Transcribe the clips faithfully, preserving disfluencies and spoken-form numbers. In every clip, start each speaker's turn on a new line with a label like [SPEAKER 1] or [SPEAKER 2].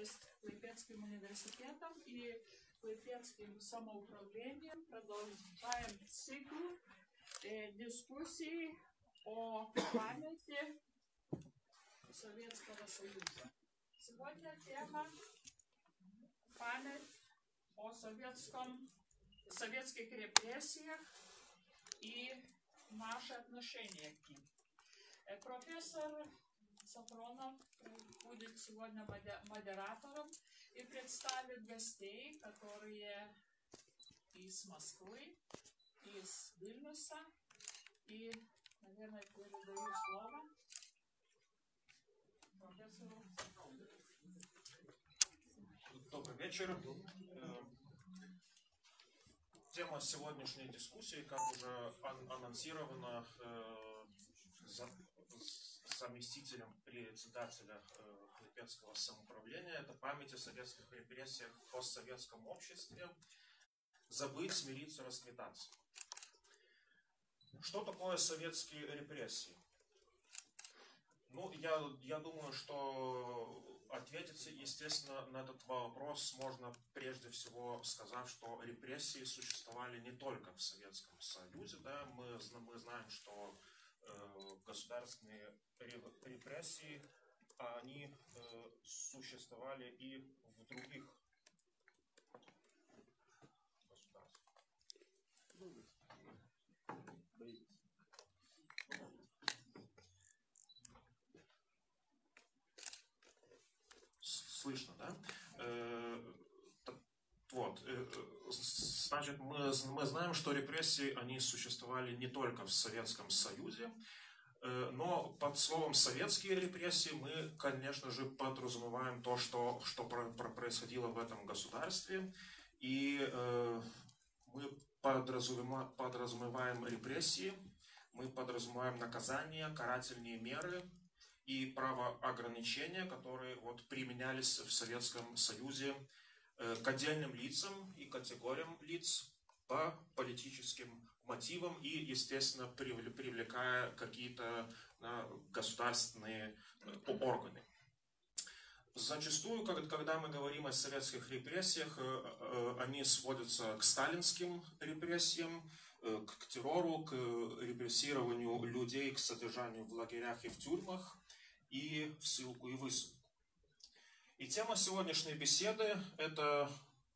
[SPEAKER 1] с Клайпедским университетом и Клайпедским самоуправлением продолжаем цикл э, дискуссий о памяти Советского Союза. Сегодня тема память о советском, советских репрессиях и наше отношение к ним. Профессор Сафронов будет сегодня модератором и представит гостей, которые из Москвы, из Вильнюса. И, наверное, передаю слово профессору Сафронову.
[SPEAKER 2] Добрый вечер. Тема сегодняшней дискуссии, как уже анонсировано заместителем председателя Клайпедского самоуправления, это память о советских репрессиях в постсоветском обществе. Забыть, смириться, расквитаться. Что такое советские репрессии? Ну, я, я думаю, что ответить, естественно, на этот вопрос можно прежде всего сказав, что репрессии существовали не только в Советском Союзе. Да? Мы, мы знаем, что э, государственные репрессии, они э, существовали и в других государствах. Слышно, да? Э, вот, э, значит, мы, мы знаем, что репрессии, они существовали не только в Советском Союзе, э, но под словом «советские репрессии» мы, конечно же, подразумеваем то, что, что про, про происходило в этом государстве, и э, мы подразумеваем, подразумеваем репрессии, мы подразумеваем наказания, карательные меры и правоограничения, которые вот применялись в Советском Союзе э, к отдельным лицам и категориям лиц по политическим мотивам и, естественно, привлекая какие-то э, государственные э, органы. Зачастую, когда мы говорим о советских репрессиях, э, э, они сводятся к сталинским репрессиям, э, к террору, к репрессированию людей, к содержанию в лагерях и в тюрьмах, и в ссылку и высылку. И тема сегодняшней беседы – это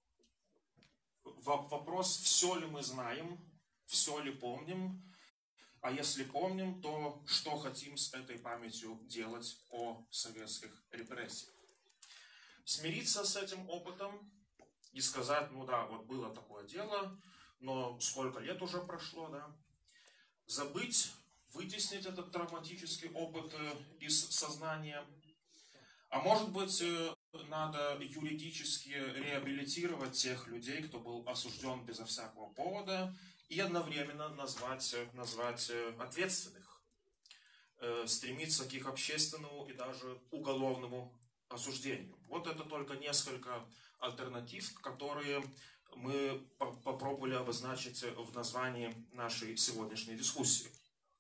[SPEAKER 2] вопрос, все ли мы знаем, все ли помним, а если помним, то что хотим с этой памятью делать о советских репрессиях. Смириться с этим опытом и сказать, ну да, вот было такое дело, но сколько лет уже прошло, да. Забыть, вытеснить этот травматический опыт из сознания. А может быть, надо юридически реабилитировать тех людей, кто был осужден безо всякого повода, и одновременно назвать, назвать ответственных. Стремиться к их общественному и даже уголовному осуждению. Вот это только несколько альтернатив, которые мы попробовали обозначить в названии нашей сегодняшней дискуссии.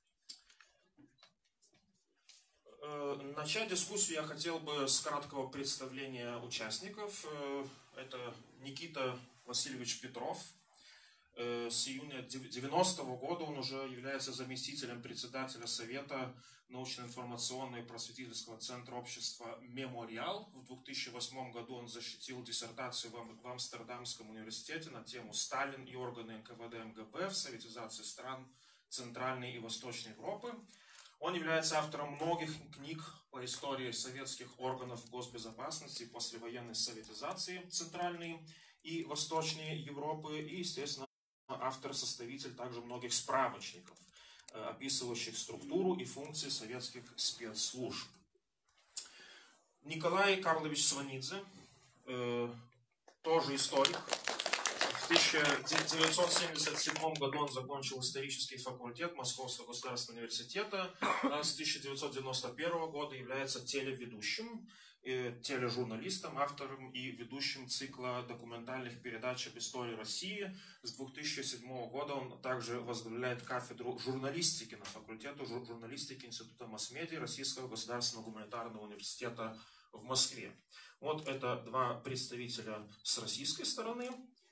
[SPEAKER 2] Начать дискуссию я хотел бы с краткого представления участников. Это Никита Васильевич Петров. С июня девяностого года он уже является заместителем председателя Совета научно-информационного и просветительского центра общества «Мемориал». В две тысячи восьмом году он защитил диссертацию в Амстердамском университете на тему «Сталин и органы эн ка вэ дэ эм гэ пэ в советизации стран Центральной и Восточной Европы». Он является автором многих книг по истории советских органов госбезопасности и послевоенной советизации Центральной и Восточной Европы и, естественно, автор-составитель также многих справочников, описывающих структуру и функции советских спецслужб. Николай Карлович Сванидзе, э, тоже историк. В тысяча девятьсот семьдесят седьмом году он закончил исторический факультет Московского государственного университета, а с тысяча девятьсот девяносто первого года является телеведущим, тележурналистом, автором и ведущим цикла документальных передач об истории России. С две тысячи седьмого года он также возглавляет кафедру журналистики на факультете журналистики Института масс-медиа Российского государственного гуманитарного университета в Москве. Вот это два представителя с российской стороны.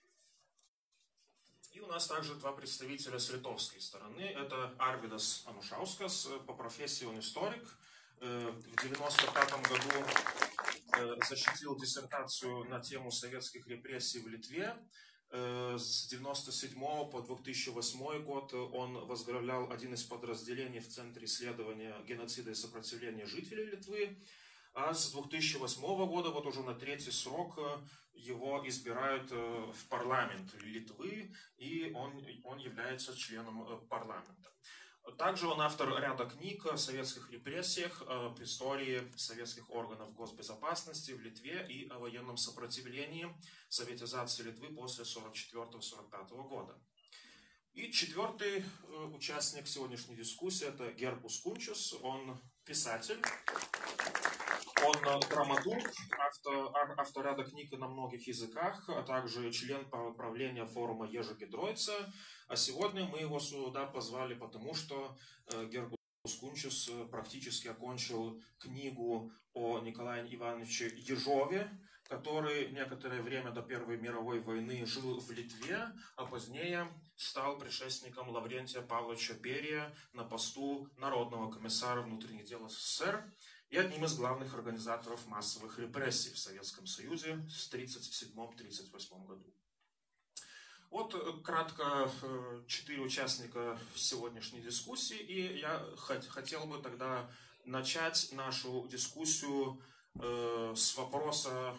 [SPEAKER 2] И у нас также два представителя с литовской стороны. Это Арвидас Анушаускас, по профессии он историк. В девяносто пятом году защитил диссертацию на тему советских репрессий в Литве. С девяносто седьмого по две тысячи восьмой год он возглавлял один из подразделений в Центре исследования геноцида и сопротивления жителей Литвы. А с две тысячи восьмого года, вот уже на третий срок, его избирают в парламент Литвы, и он, он является членом парламента. Также он автор ряда книг о советских репрессиях, об истории советских органов госбезопасности в Литве и о военном сопротивлении советизации Литвы после сорок четвёртого — сорок пятого года. И четвертый участник сегодняшней дискуссии – это Гербус Кунчус. Он писатель, он драматург, автор, автор ряда книг на многих языках, а также член правления форума Ежи Гидройца. А сегодня мы его сюда позвали, потому что Гербус Кунчус практически окончил книгу о Николае Ивановиче Ежове, который некоторое время до Первой мировой войны жил в Литве, а позднее стал предшественником Лаврентия Павловича Берия на посту Народного комиссара внутренних дел СССР и одним из главных организаторов массовых репрессий в Советском Союзе в тридцать седьмом — тридцать восьмом году. Вот кратко четыре участника сегодняшней дискуссии, и я хотел бы тогда начать нашу дискуссию с вопроса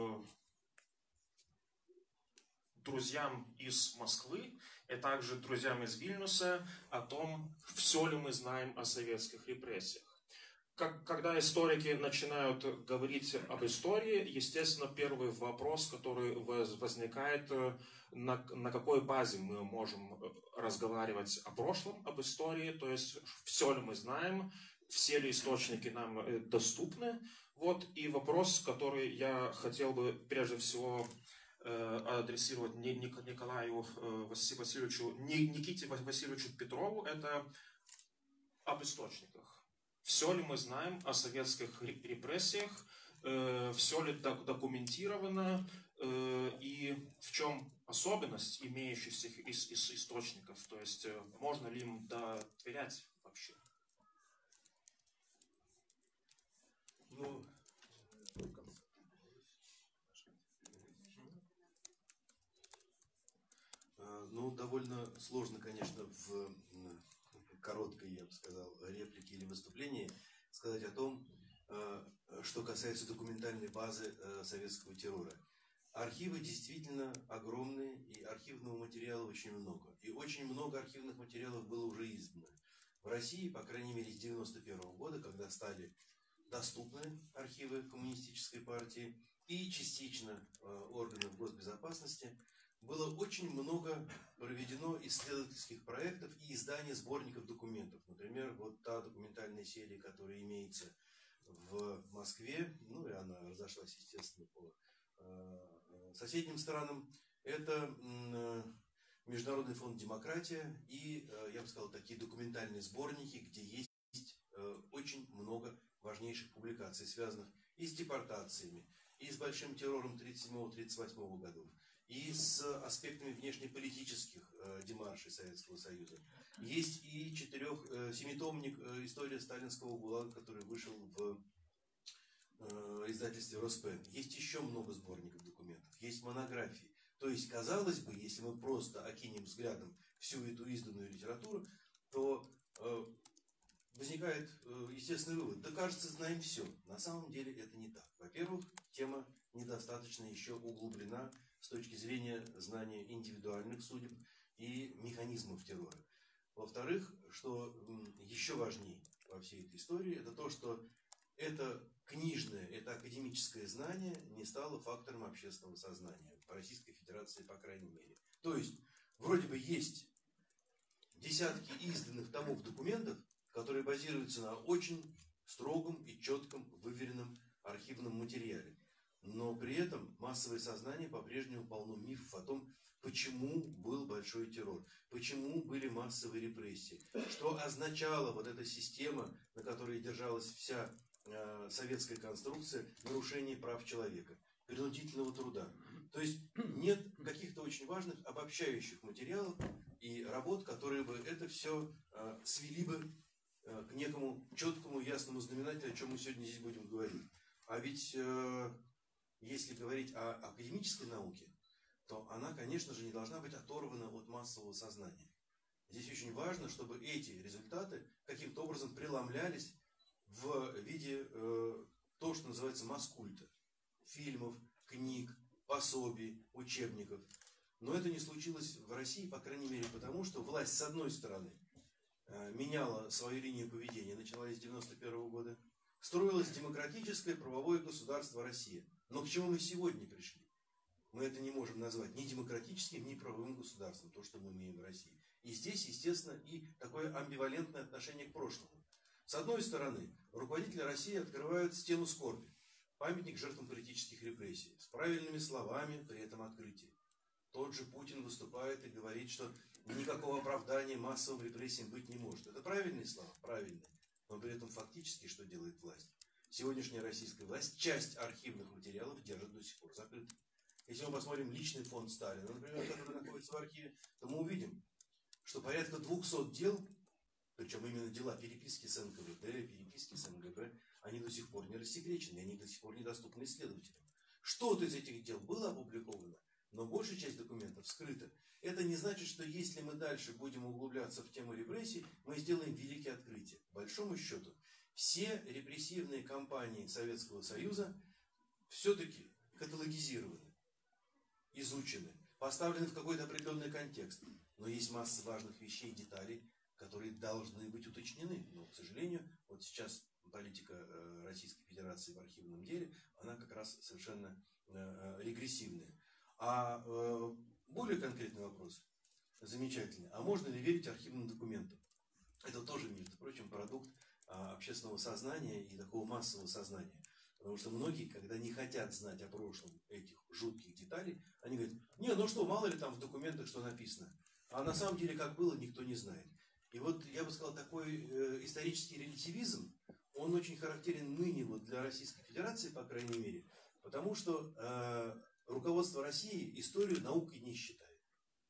[SPEAKER 2] друзьям из Москвы и также друзьям из Вильнюса о том, все ли мы знаем о советских репрессиях. Как, когда историки начинают говорить об истории, естественно, первый вопрос, который возникает, на, на какой базе мы можем разговаривать о прошлом, об истории, то есть все ли мы знаем, все ли источники нам доступны. Вот и вопрос, который я хотел бы прежде всего адресировать Николаю Васильевичу, Никите Васильевичу Петрову, это об источниках. Все ли мы знаем о советских репрессиях, все ли документировано и в чем особенность имеющихся источников, то есть можно ли им доверять вообще?
[SPEAKER 3] Ну, ну, довольно сложно, конечно, в короткой, я бы сказал, реплике или выступлении сказать о том, что касается документальной базы советского террора. Архивы действительно огромные, и архивного материала очень много. И очень много архивных материалов было уже издано. В России, по крайней мере, с девяносто первого года, когда стали доступны архивы коммунистической партии и частично органов госбезопасности, было очень много проведено исследовательских проектов и издания сборников документов. Например, вот та документальная серия, которая имеется в Москве, ну и она разошлась, естественно, по э, соседним странам, это э, Международный фонд «Демократия» и, э, я бы сказал, такие документальные сборники, где есть э, очень много важнейших публикаций, связанных и с депортациями, и с большим террором тридцать седьмого — тридцать восьмого годов, и с аспектами внешнеполитических э, демаршей Советского Союза. Есть и четырех, э, семитомник э, «История сталинского ГУЛАГа», который вышел в э, издательстве «Роспен». Есть еще много сборников документов, есть монографии. То есть, казалось бы, если мы просто окинем взглядом всю эту изданную литературу, то э, возникает э, естественный вывод. Да, кажется, знаем все. На самом деле это не так. Во-первых, тема недостаточно еще углублена с точки зрения знания индивидуальных судеб и механизмов террора. Во-вторых, что еще важнее во всей этой истории, это то, что это книжное, это академическое знание не стало фактором общественного сознания по Российской Федерации, по крайней мере. То есть, вроде бы есть десятки изданных томов документов, которые базируются на очень строгом и четком выверенном архивном материале. Но при этом массовое сознание по-прежнему полно мифов о том, почему был большой террор, почему были массовые репрессии, что означала вот эта система, на которой держалась вся э, советская конструкция нарушения прав человека, принудительного труда. То есть нет каких-то очень важных обобщающих материалов и работ, которые бы это все э, свели бы э, к некому четкому ясному знаменателю, о чем мы сегодня здесь будем говорить. А ведь э, если говорить о академической науке, то она, конечно же, не должна быть оторвана от массового сознания. Здесь очень важно, чтобы эти результаты каким-то образом преломлялись в виде э, того, что называется масс-культа. Фильмов, книг, пособий, учебников. Но это не случилось в России, по крайней мере, потому что власть, с одной стороны, э, меняла свою линию поведения, начиная с девяносто первого года, строилось демократическое правовое государство Россия. Но к чему мы сегодня пришли? Мы это не можем назвать ни демократическим, ни правовым государством, то, что мы имеем в России. И здесь, естественно, и такое амбивалентное отношение к прошлому. С одной стороны, руководители России открывают стену скорби, памятник жертвам политических репрессий, с правильными словами при этом открытии. Тот же Путин выступает и говорит, что никакого оправдания массовым репрессиям быть не может. Это правильные слова? Правильные. Но при этом фактически что делает власть? Сегодняшняя российская власть часть архивных материалов держит до сих пор закрытой. Если мы посмотрим личный фонд Сталина, например, который находится в архиве, то мы увидим, что порядка двухсот дел, причем именно дела переписки с эн ка вэ дэ, переписки с эм гэ бэ, они до сих пор не рассекречены, они до сих пор недоступны исследователям. Что-то из этих дел было опубликовано, но большая часть документов скрыта. Это не значит, что если мы дальше будем углубляться в тему репрессий, мы сделаем великие открытия. По большому счету, все репрессивные кампании Советского Союза все-таки каталогизированы, изучены, поставлены в какой-то определенный контекст. Но есть масса важных вещей, деталей, которые должны быть уточнены. Но, к сожалению, вот сейчас политика Российской Федерации в архивном деле, она как раз совершенно регрессивная. А более конкретный вопрос, замечательный. А можно ли верить архивным документам? Это тоже, между прочим, продукт общественного сознания и такого массового сознания. Потому что многие, когда не хотят знать о прошлом этих жутких деталей, они говорят, не, ну что, мало ли там в документах что написано. А на самом деле, как было, никто не знает. И вот, я бы сказал, такой э, исторический релятивизм, он очень характерен ныне вот для Российской Федерации, по крайней мере, потому что э, руководство России историю наукой не считает.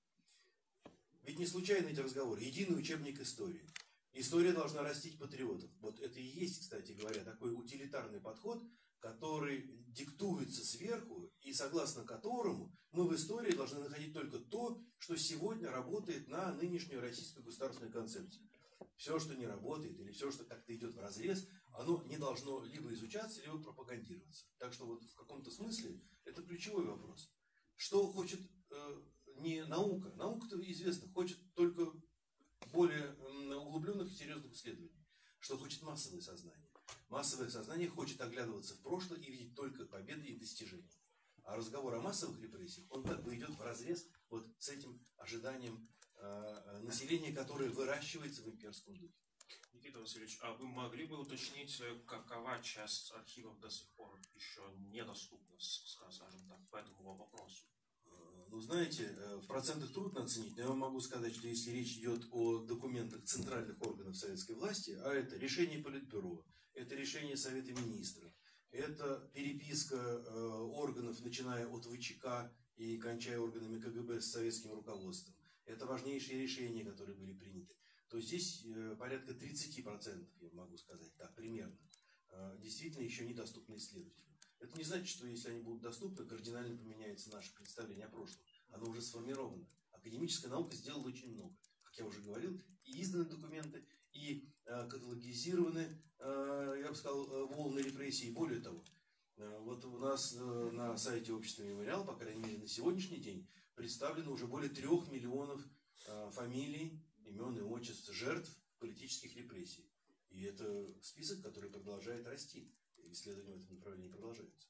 [SPEAKER 3] Ведь не случайно эти разговоры. Единый учебник истории. История должна растить патриотов. Вот это и есть, кстати говоря, такой утилитарный подход, который диктуется сверху и согласно которому мы в истории должны находить только то, что сегодня работает на нынешнюю российскую государственную концепцию. Все, что не работает или все, что как-то идет вразрез, оно не должно либо изучаться, либо пропагандироваться. Так что вот в каком-то смысле это ключевой вопрос. Что хочет э, не наука? Наука-то известно, хочет только более углубленных и серьезных исследований. Что хочет массовое сознание? Массовое сознание хочет оглядываться в прошлое и видеть только победы и достижения. А разговор о массовых репрессиях, он как бы идет вразрез вот с этим ожиданием э, населения, которое выращивается в имперском духе.
[SPEAKER 2] Никита Васильевич, а вы могли бы уточнить, какова часть архивов до сих пор еще недоступна, скажем так, по этому вопросу?
[SPEAKER 3] Ну, знаете, в процентах трудно оценить, но я вам могу сказать, что если речь идет о документах центральных органов советской власти, а это решение Политбюро, это решение Совета Министров, это переписка э, органов, начиная от вэ че ка и кончая органами ка гэ бэ с советским руководством, это важнейшие решения, которые были приняты, то здесь э, порядка тридцать процентов, я могу сказать так, примерно, э, действительно еще недоступны исследователям. Это не значит, что если они будут доступны, кардинально поменяется наше представление о прошлом. Оно уже сформировано. Академическая наука сделала очень много. Как я уже говорил, и изданы документы, и э, каталогизированы, э, я бы сказал, э, волны репрессий. Более того, э, вот у нас э, на сайте Общества Мемориал, по крайней мере на сегодняшний день, представлено уже более трех миллионов э, фамилий, имен и отчеств жертв политических репрессий. И это список, который продолжает расти. Исследования в этом направлении продолжаются.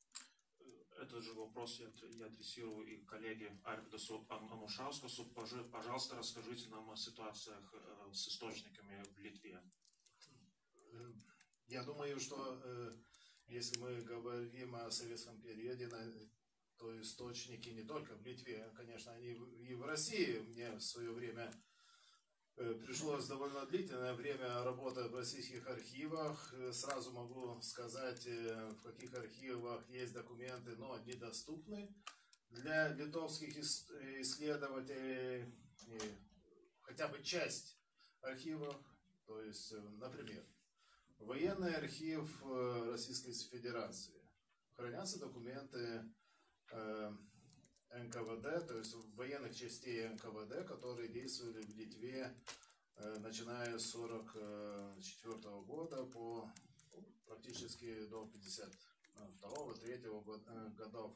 [SPEAKER 2] Этот же вопрос я адресирую и коллеге Арвидасу Анушаускасу. Пожалуйста, расскажите нам о ситуациях с источниками в Литве.
[SPEAKER 4] Я думаю, что если мы говорим о советском периоде, то источники не только в Литве, конечно, они и в России. Мне в свое время пришлось довольно длительное время работать в российских архивах. Сразу могу сказать, в каких архивах есть документы, но недоступны для литовских исследователей. Хотя бы часть архивов, то есть, например, военный архив Российской Федерации. Хранятся документы эн ка вэ дэ, то есть военных частей эн ка вэ дэ, которые действовали в Литве, начиная с сорок четвёртого года по практически до пятьдесят второго — третьего годов.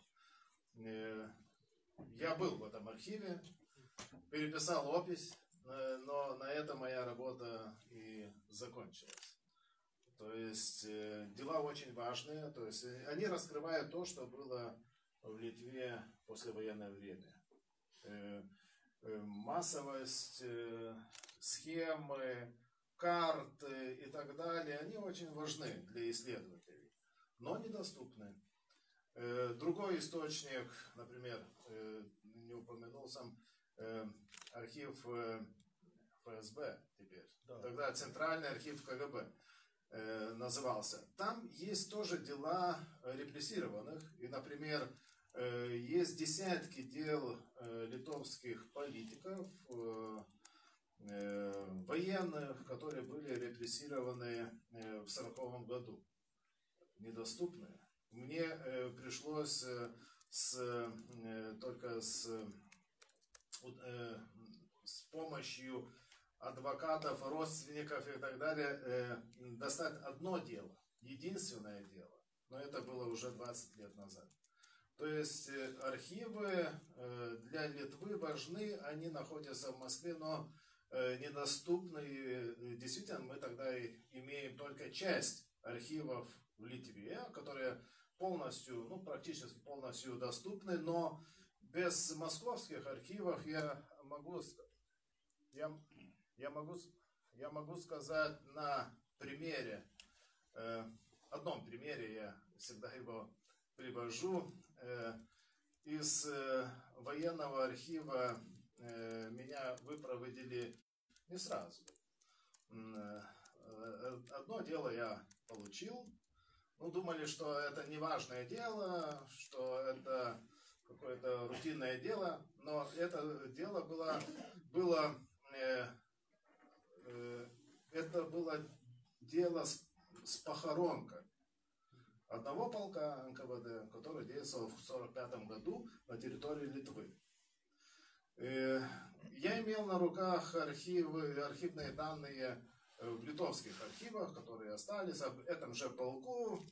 [SPEAKER 4] Я был в этом архиве, переписал опись, но на этом моя работа и закончилась. То есть дела очень важные, то есть они раскрывают то, что было в Литве в послевоенное время. Массовость, схемы, карты и так далее, они очень важны для исследователей, но недоступны. Другой источник, например, не упомянул сам, архив эф эс бэ теперь, да. Тогда Центральный архив ка гэ бэ назывался. Там есть тоже дела репрессированных, и, например, есть десятки дел литовских политиков, военных, которые были репрессированы в сороковом году, недоступны. Мне пришлось с, только с, с помощью адвокатов, родственников и так далее достать одно дело, единственное дело, но это было уже двадцать лет назад. То есть архивы для Литвы важны, они находятся в Москве, но недоступны. Действительно, мы тогда имеем только часть архивов в Литве, которые полностью, ну практически полностью доступны, но без московских архивов я могу, я, я могу, я могу сказать на примере, одном примере, я всегда его привожу. Из военного архива меня выпроводили не сразу. Одно дело я получил. Ну, думали, что это не важное дело, что это какое-то рутинное дело. Но это дело было, было, это было дело с, с похоронкой одного полка эн ка вэ дэ, который действовал в сорок пятом году на территории Литвы. Я имел на руках архивы, архивные данные в литовских архивах, которые остались об этом же полку,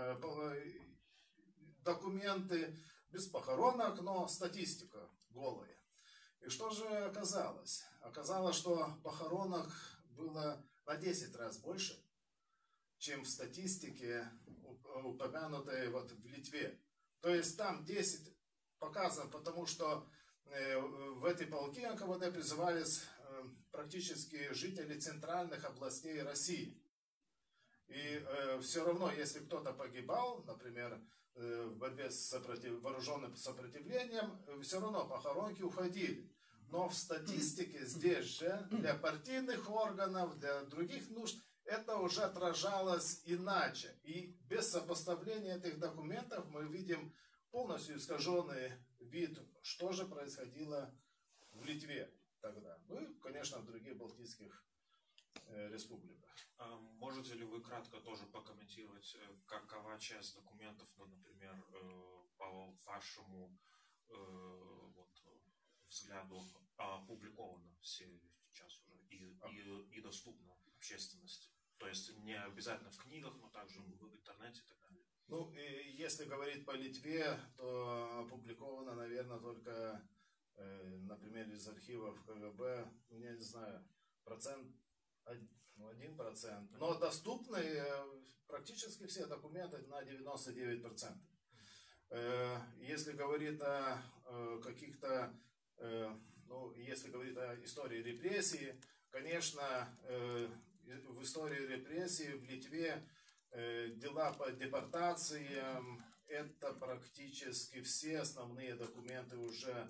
[SPEAKER 4] документы без похоронок, но статистика голая. И что же оказалось? Оказалось, что похоронок было на десять раз больше, чем в статистике, упомянутой вот в Литве. То есть там десять показано, потому что в эти полки эн ка вэ дэ призывались практически жители центральных областей России. И все равно, если кто-то погибал, например, в борьбе с сопротив... вооруженным сопротивлением, все равно похоронки уходили. Но в статистике здесь же для партийных органов, для других нужд, это уже отражалось иначе. И без сопоставления этих документов мы видим полностью искаженный вид, что же происходило в Литве тогда. Ну и, конечно, в других балтийских э, республиках.
[SPEAKER 2] Можете ли вы кратко тоже прокомментировать, какова часть документов, ну, например, по вашему вот, взгляду опубликована сейчас уже и, и, и доступна общественности? То есть не обязательно в книгах, но также в интернете и так далее.
[SPEAKER 4] Ну, и если говорить по Литве, то опубликовано, наверное, только, э, например, из архивов ка гэ бэ, я не знаю, процент, один процент. Но доступны э, практически все документы на девяносто девять процентов. Э, если говорить о э, каких-то, э, ну, если говорить о истории репрессий, конечно, э, в истории репрессий в Литве э, дела по депортациям, это практически все основные документы уже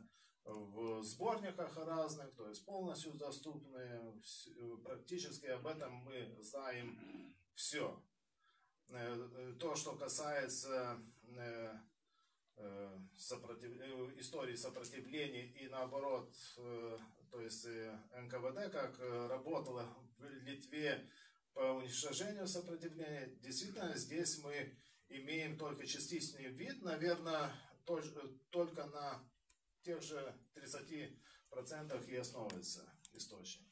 [SPEAKER 4] в сборниках разных, то есть полностью доступны. Практически об этом мы знаем все. То, что касается сопротив... истории сопротивления и наоборот, то есть эн ка вэ дэ как работало в Литве по уничтожению сопротивления, действительно здесь мы имеем только частичный вид, наверное, только на тех же тридцати процентах и основывается источник.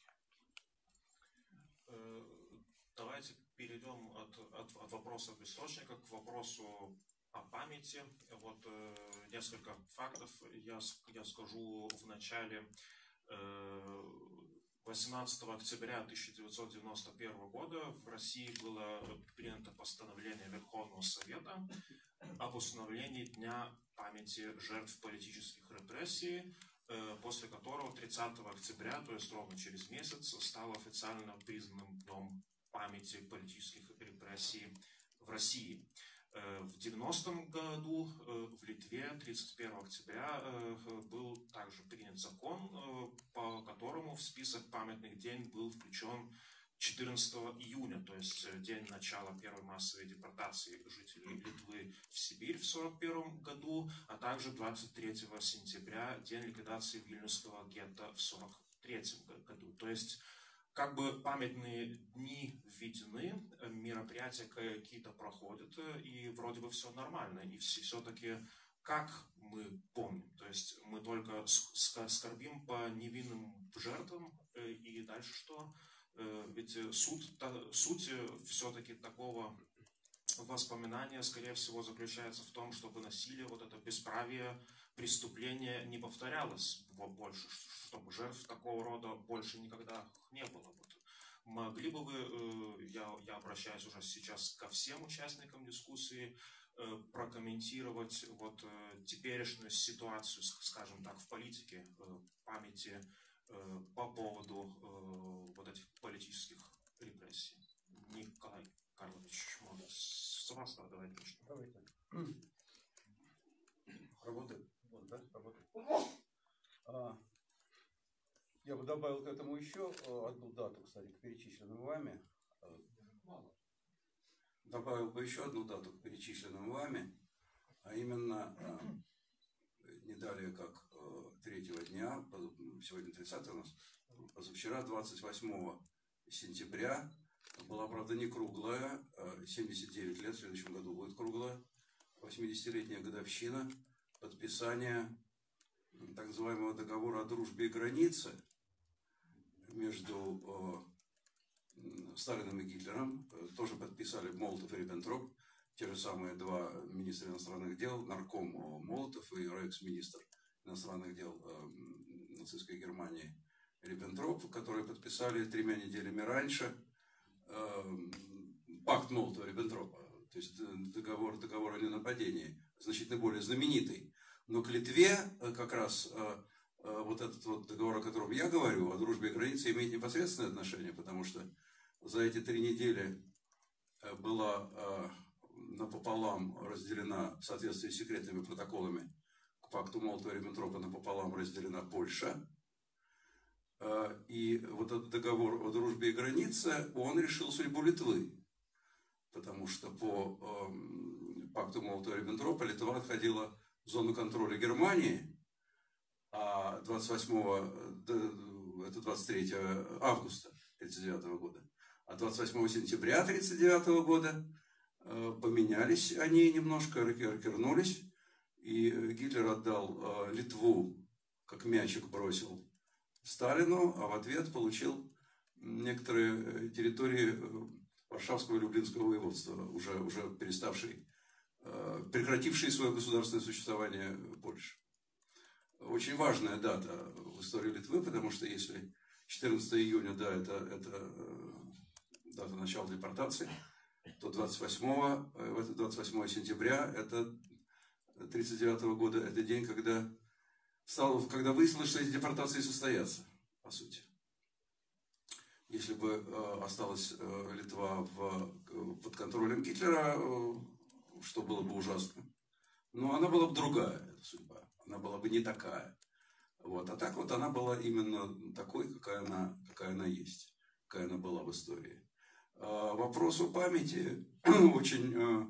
[SPEAKER 2] Давайте перейдем от, от, от вопроса источника к вопросу о памяти. Вот э, несколько фактов я, я скажу в начале. восемнадцатого октября тысяча девятьсот девяносто первого года в России было принято постановление Верховного Совета об установлении Дня памяти жертв политических репрессий, после которого тридцатого октября, то есть ровно через месяц, стал официально признанным Днем памяти политических репрессий в России. В девяностом году в Литве тридцать первого октября был также принят закон, по которому в список памятных дней был включен четырнадцатого июня, то есть день начала первой массовой депортации жителей Литвы в Сибирь в сорок первом году, а также двадцать третьего сентября, день ликвидации Вильнюсского гетто в сорок третьем году. То есть как бы памятные дни введены, мероприятия какие-то проходят, и вроде бы все нормально. И все-таки как мы помним? То есть мы только скорбим по невинным жертвам, и дальше что? Ведь суть, суть все-таки такого воспоминания, скорее всего, заключается в том, чтобы насилие, вот это бесправие, преступление не повторялось больше, чтобы жертв такого рода больше никогда не было. Вот. Могли бы вы, я, я обращаюсь уже сейчас ко всем участникам дискуссии, прокомментировать вот теперешнюю ситуацию, скажем так, в политике памяти по поводу вот этих политических репрессий? Николай Карлович, может, с вас давайте начнем.
[SPEAKER 5] Давайте. Работает? Вот, да? Работает. А, я бы добавил к этому еще одну дату, кстати, к перечисленным вами. Мало. Добавил бы еще одну дату к перечисленным вами, а именно не далее как третьего дня, сегодня тридцатый у нас, позавчера, двадцать восьмого сентября, была, правда, не круглая, семьдесят девять лет, в следующем году будет круглая, восьмидесятилетняя годовщина подписания так называемого договора о дружбе и границе между э, Сталиным и Гитлером. Тоже подписали Молотов и Риббентроп, те же самые два министра иностранных дел, нарком Молотов и рейхсминистр иностранных дел э, нацистской Германии Риббентроп, которые подписали тремя неделями раньше э, пакт Молотова-Риббентропа, то есть договор, договор о ненападении, значительно более знаменитый. Но к Литве как раз э, э, вот этот вот договор, о котором я говорю, о дружбе и границе, имеет непосредственное отношение, потому что за эти три недели была э, напополам разделена, в соответствии с секретными протоколами к пакту Молотова-Риббентропа, напополам разделена Польша. Э, и вот этот договор о дружбе и границе, он решил судьбу Литвы, потому что по э, пакту Молотова-Риббентропа Литва отходила в зону контроля Германии, а двадцать восьмого, это двадцать третьего августа тридцать девятого года, а двадцать восьмого сентября тридцать девятого года э, поменялись они немножко, рыкернулись, и Гитлер отдал э, Литву, как мячик бросил Сталину, а в ответ получил некоторые территории Варшавского и Люблинского воеводства, уже, уже переставший, прекратившие свое государственное существование Польши. Очень важная дата в истории Литвы, потому что если четырнадцатого июня, да, это, это дата начала депортации, то двадцать восьмого, двадцать восьмого сентября, это тридцать девятого года, это день, когда, стало, когда выяснилось, что эти депортации состоятся, по сути. Если бы э, осталась э, Литва в, под контролем Гитлера, э, что было бы ужасно. Но она была бы другая, эта судьба. Она была бы не такая. Вот. А так вот она была именно такой, какая она, какая она есть, какая она была в истории. Вопрос о памяти очень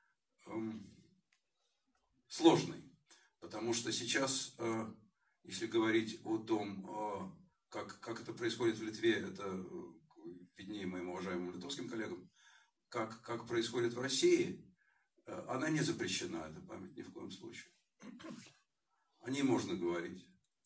[SPEAKER 5] сложный, потому что сейчас, если говорить о том, как, как это происходит в Литве, это виднее моим уважаемым литовским коллегам, как, как происходит в России, она не запрещена, эта память, ни в коем случае. О ней можно говорить.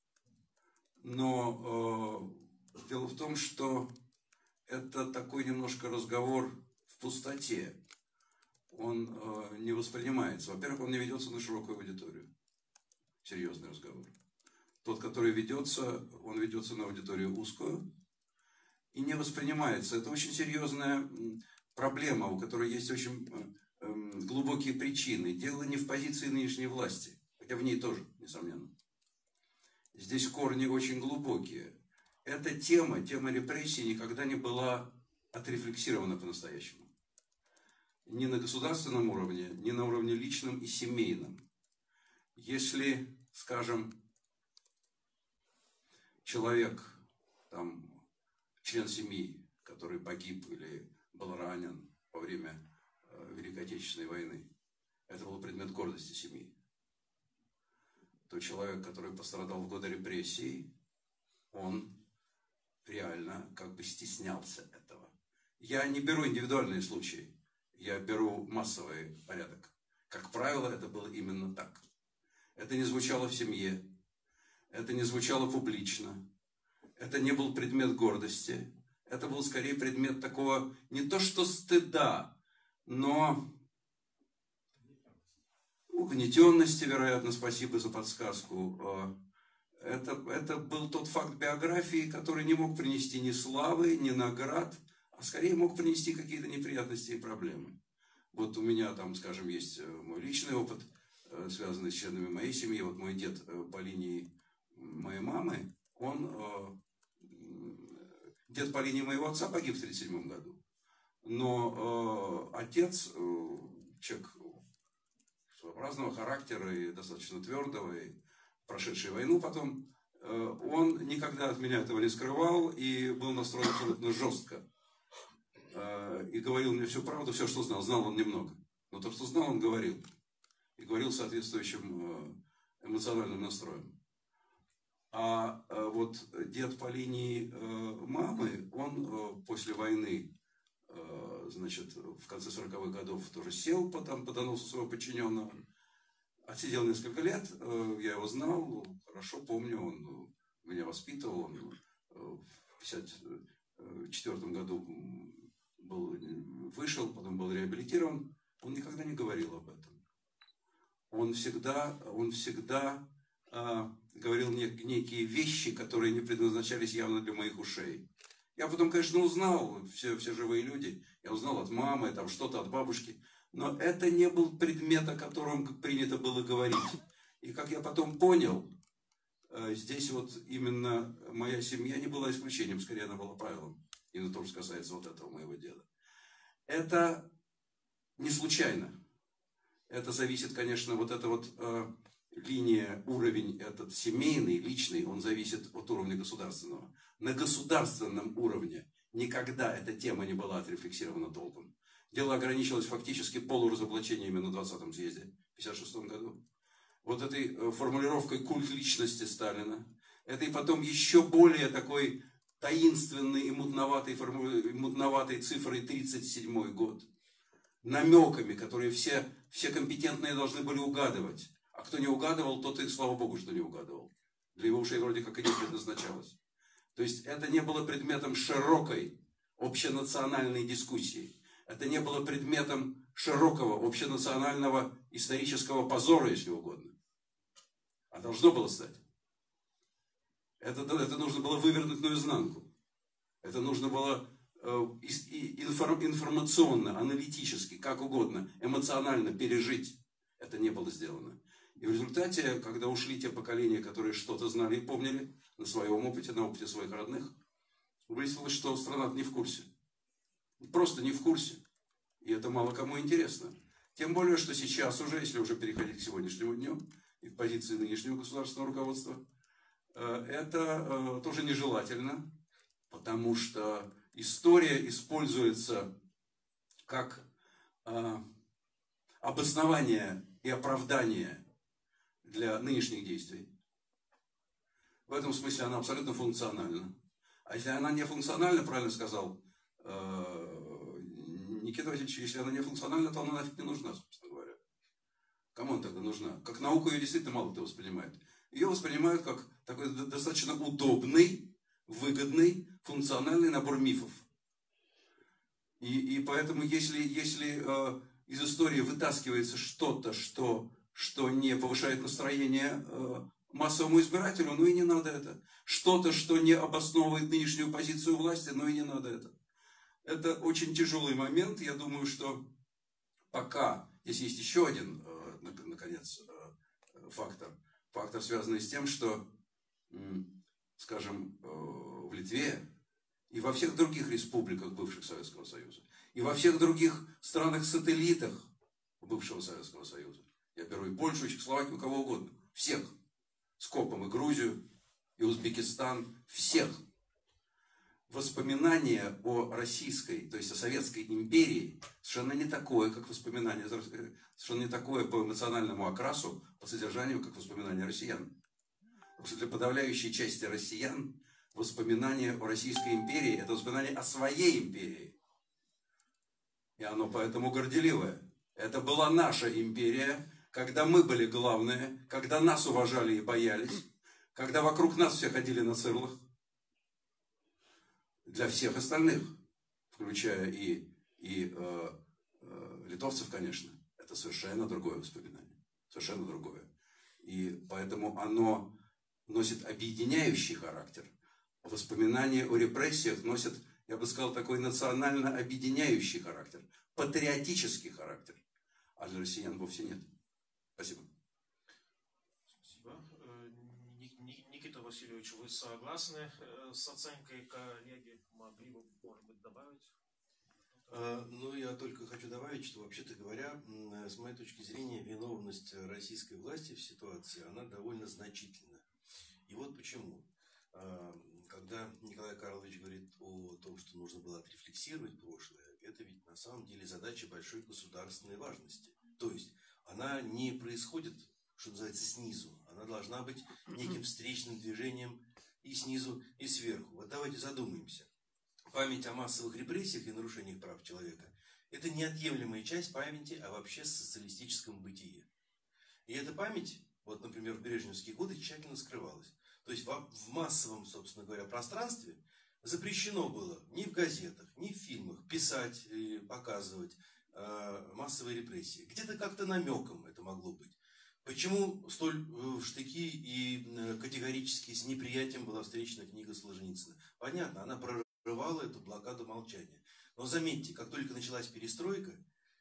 [SPEAKER 5] Но э, дело в том, что это такой немножко разговор в пустоте. Он э, не воспринимается. Во-первых, он не ведется на широкую аудиторию. Серьезный разговор. Тот, который ведется, он ведется на аудиторию узкую и не воспринимается. Это очень серьезная проблема, у которой есть очень э, глубокие причины. Дело не в позиции нынешней власти, хотя в ней тоже, несомненно. Здесь корни очень глубокие. Эта тема, тема репрессий никогда не была отрефлексирована по-настоящему. Ни на государственном уровне, ни на уровне личном и семейном. Если, скажем, человек, там, член семьи, который погиб или был ранен во время э, Великой Отечественной войны, это был предмет гордости семьи, то человек, который пострадал в годы репрессий, он реально как бы стеснялся этого. Я не беру индивидуальные случаи, я беру массовый порядок. Как правило, это было именно так. Это не звучало в семье, это не звучало публично, это не был предмет гордости, это был скорее предмет такого, не то что стыда, но угнетенности, вероятно, спасибо за подсказку. Это, это был тот факт биографии, который не мог принести ни славы, ни наград, а скорее мог принести какие-то неприятности и проблемы. Вот у меня там, скажем, есть мой личный опыт, связанный с членами моей семьи. Вот мой дед по линии моей мамы, он, дед по линии моего отца погиб в тридцать седьмом году. Но отец, человек своеобразного характера и достаточно твердого, и прошедший войну потом, он никогда от меня этого не скрывал и был настроен абсолютно жестко. И говорил мне всю правду, все, что знал. Знал он немного. Но то, что знал, он говорил. И говорил соответствующим эмоциональным настроем. А вот дед по линии мамы, он после войны, значит, в конце сороковых годов тоже сел потом по доносу своего подчиненного. Отсидел несколько лет, я его знал, хорошо помню, он меня воспитывал, он в пятьдесят четвёртом году был, вышел, потом был реабилитирован. Он никогда не говорил об этом. Он всегда, он всегда а, говорил мне некие вещи, которые не предназначались явно для моих ушей. Я потом, конечно, узнал, все, все живые люди, я узнал от мамы, там что-то от бабушки, но это не был предмет, о котором принято было говорить. И как я потом понял, здесь вот именно моя семья не была исключением, скорее она была правилом. Именно то, что касается вот этого моего деда. Это не случайно. Это зависит, конечно, вот эта вот э, линия, уровень этот семейный, личный, он зависит от уровня государственного. На государственном уровне никогда эта тема не была отрефлексирована толком. Дело ограничилось фактически полуразоблачениями на двадцатом съезде в пятьдесят шестом году. Вот этой э, формулировкой «культ личности Сталина». Это и потом еще более такой таинственной и мутноватой, мутноватой цифрой тридцать седьмой год. Намеками, которые все, все компетентные должны были угадывать. А кто не угадывал, тот и, слава богу, что не угадывал. Для его ушей вроде как и не предназначалось. То есть это не было предметом широкой общенациональной дискуссии. Это не было предметом широкого общенационального исторического позора, если угодно. А должно было стать. Это, это нужно было вывернуть наизнанку. Это нужно было э, информ, информационно, аналитически, как угодно, эмоционально пережить. Это не было сделано. И в результате, когда ушли те поколения, которые что-то знали и помнили на своем опыте, на опыте своих родных, выяснилось, что страна не в курсе. Просто не в курсе. И это мало кому интересно. Тем более, что сейчас уже, если уже переходить к сегодняшнему дню, и в позиции нынешнего государственного руководства, это тоже нежелательно, потому что история используется как обоснование и оправдание для нынешних действий. В этом смысле она абсолютно функциональна. А если она не функциональна, правильно сказал Никита Васильевич, если она не функциональна, то она нафиг не нужна, собственно говоря. Кому она тогда нужна? Как науку ее действительно мало кто воспринимает. Ее воспринимают как такой достаточно удобный, выгодный, функциональный набор мифов. И, и поэтому, если, если э, из истории вытаскивается что-то, что, что не повышает настроение э, массовому избирателю, ну и не надо это. Что-то, что не обосновывает нынешнюю позицию власти, ну и не надо это. Это очень тяжелый момент. Я думаю, что пока здесь есть еще один, наконец, фактор. Фактор, связанный с тем, что, скажем, в Литве и во всех других республиках бывших Советского Союза, и во всех других странах-сателлитах бывшего Советского Союза, я беру и Польшу, и Чехословакию, кого угодно, всех, скопом и Грузию, и Узбекистан, всех. Воспоминание о российской, то есть о Советской империи, совершенно не такое, как воспоминание, совершенно не такое по эмоциональному окрасу, по содержанию, как воспоминание россиян. Потому что для подавляющей части россиян воспоминание о Российской империи – это воспоминание о своей империи. И оно поэтому горделивое. Это была наша империя, когда мы были главные, когда нас уважали и боялись, когда вокруг нас все ходили на цирлах. Для всех остальных, включая и, и э, э, литовцев, конечно, это совершенно другое воспоминание. Совершенно другое. И поэтому оно носит объединяющий характер. Воспоминания о репрессиях носят, я бы сказал, такой национально объединяющий характер. Патриотический характер. А для россиян вовсе нет. Спасибо.
[SPEAKER 2] Спасибо. Никита Васильевич, вы согласны с оценкой коллеги? Могли бы, может быть, добавить?
[SPEAKER 3] Ну, я только хочу добавить, что, вообще-то говоря, с моей точки зрения, виновность российской власти в ситуации, она довольно значительна. И вот почему. Когда Николай Карлович говорит о том, что нужно было отрефлексировать прошлое, это ведь на самом деле задача большой государственной важности. То есть она не происходит, что называется, снизу. Она должна быть неким встречным движением и снизу, и сверху. Вот давайте задумаемся. Память о массовых репрессиях и нарушениях прав человека – это неотъемлемая часть памяти о вообще социалистическом бытие. И эта память, вот, например, в брежневские годы тщательно скрывалась. То есть в массовом, собственно говоря, пространстве запрещено было ни в газетах, ни в фильмах писать и показывать э, массовые репрессии. Где-то как-то намеком это могло быть. Почему столь в штыки и категорически с неприятием была встречена книга Солженицына? Понятно, она прорывала эту блокаду молчания. Но заметьте, как только началась перестройка,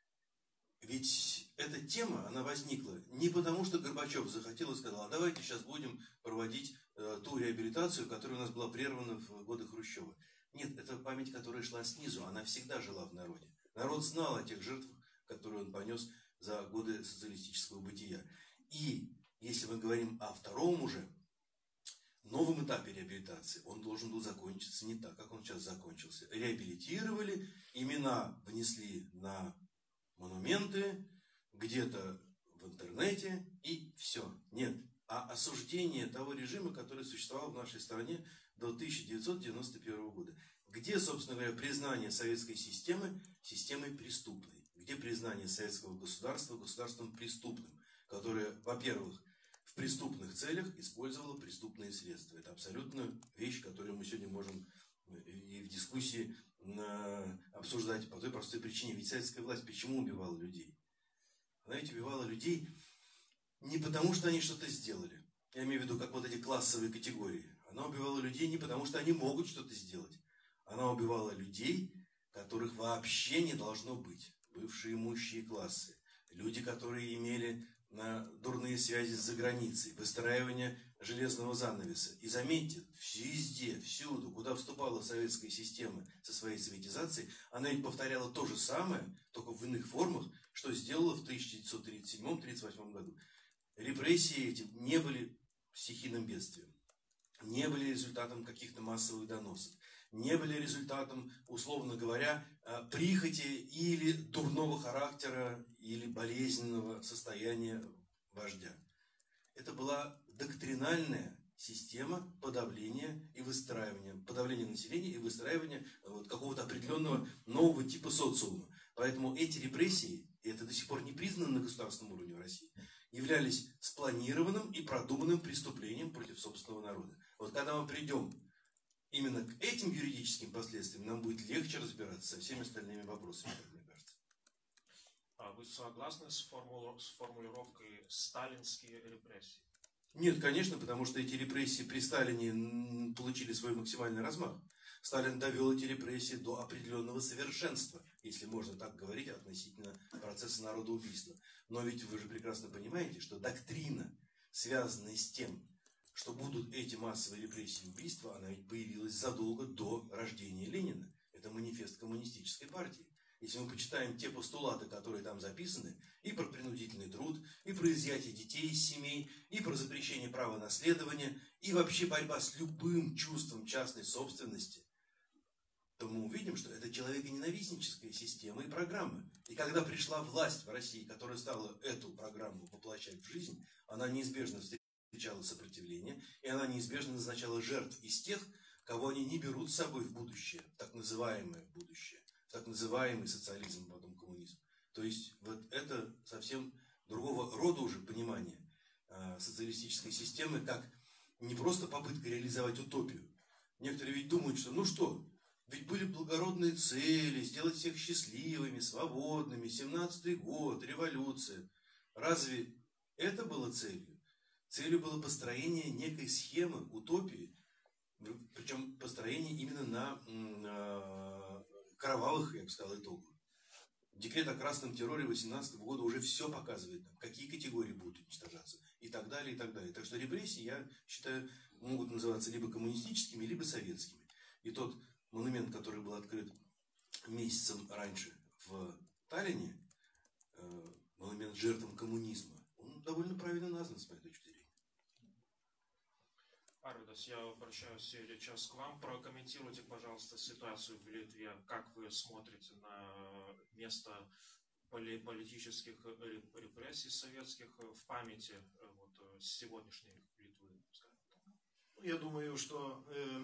[SPEAKER 3] ведь эта тема, она возникла не потому, что Горбачев захотел и сказал, а давайте сейчас будем проводить э, ту реабилитацию, которая у нас была прервана в годы Хрущева. Нет, это память, которая шла снизу, она всегда жила в народе. Народ знал о тех жертвах, которые он понес за годы социалистического бытия. И если мы говорим о втором уже, новом этапе реабилитации, он должен был закончиться не так, как он сейчас закончился. Реабилитировали, имена внесли на монументы, где-то в интернете, и все. Нет. А осуждение того режима, который существовал в нашей стране до тысяча девятьсот девяносто первого года. Где, собственно говоря, признание советской системы системой преступной? Где признание советского государства государством преступным, которое, во-первых, в преступных целях использовало преступные средства? Это абсолютно вещь, которую мы сегодня можем и в дискуссии обсуждать по той простой причине. Ведь советская власть почему убивала людей? Она ведь убивала людей не потому, что они что-то сделали. Я имею в виду, как вот эти классовые категории. Она убивала людей не потому, что они могут что-то сделать. Она убивала людей, которых вообще не должно быть. Бывшие имущие классы. Люди, которые имели на дурные связи с заграницей, выстраивание железного занавеса. И заметьте, везде, всюду, куда вступала советская система со своей советизацией, она ведь повторяла то же самое, только в иных формах, что сделала в тысяча девятьсот тридцать седьмом — тридцать восьмом году. Репрессии эти не были стихийным бедствием. не были результатом каких-то массовых доносов, не были результатом, условно говоря, прихоти или дурного характера, или болезненного состояния вождя. Это была доктринальная система подавления и выстраивания, подавления населения и выстраивания вот какого-то определенного нового типа социума. Поэтому эти репрессии, и это до сих пор не признано на государственном уровне в России, являлись спланированным и продуманным преступлением против собственного народа. Вот когда мы придем именно к этим юридическим последствиям, нам будет легче разбираться со всеми остальными вопросами, как мне кажется.
[SPEAKER 2] А вы согласны с, формулу... с формулировкой «сталинские репрессии»?
[SPEAKER 3] Нет, конечно, потому что эти репрессии при Сталине получили свой максимальный размах. Сталин довел эти репрессии до определенного совершенства, если можно так говорить относительно процесса народоубийства. Но ведь вы же прекрасно понимаете, что доктрина, связанная с тем, что будут эти массовые репрессии и убийства, она ведь появилась задолго до рождения Ленина. Это манифест коммунистической партии. Если мы почитаем те постулаты, которые там записаны, и про принудительный труд, и про изъятие детей из семей, и про запрещение права наследования, и вообще борьба с любым чувством частной собственности, то мы увидим, что это человеконенавистническая система и программа. И когда пришла власть в России, которая стала эту программу воплощать в жизнь, она неизбежно встречала сопротивление, и она неизбежно назначала жертв из тех, кого они не берут с собой в будущее, в так называемое будущее, в так называемый социализм, потом коммунизм. То есть вот это совсем другого рода уже понимание э, социалистической системы, как не просто попытка реализовать утопию. Некоторые ведь думают, что ну что, ведь были благородные цели, сделать всех счастливыми, свободными, семнадцатый год, революция. Разве это было целью? Целью было построение некой схемы, утопии, причем построение именно на э, кровавых, я бы сказал, итогах. Декрет о красном терроре восемнадцатого года уже все показывает, там, какие категории будут уничтожаться, и так далее, и так далее. Так что репрессии, я считаю, могут называться либо коммунистическими, либо советскими. И тот монумент, который был открыт месяцем раньше в Таллине, э, монумент жертвам коммунизма, он довольно правильно назван, с моей точки зрения.
[SPEAKER 2] Арвидас, я обращаюсь сейчас к вам. Прокомментируйте, пожалуйста, ситуацию в Литве. Как вы смотрите на место политических репрессий советских в памяти вот, сегодняшней Литвы?
[SPEAKER 4] Я думаю, что э,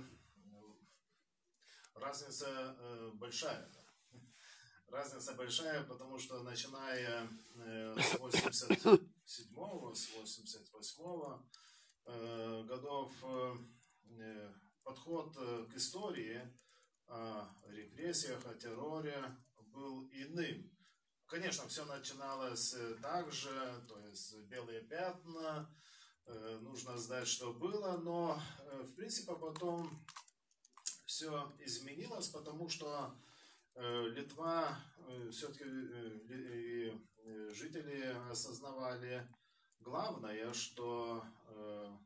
[SPEAKER 4] разница э, большая. Разница большая, потому что начиная э, с восемьдесят седьмого, с восемьдесят восьмого годов подход к истории о репрессиях, о терроре был иным. Конечно, все начиналось так же, то есть белые пятна, нужно знать, что было, но в принципе потом все изменилось, потому что Литва, все-таки жители осознавали главное, что э,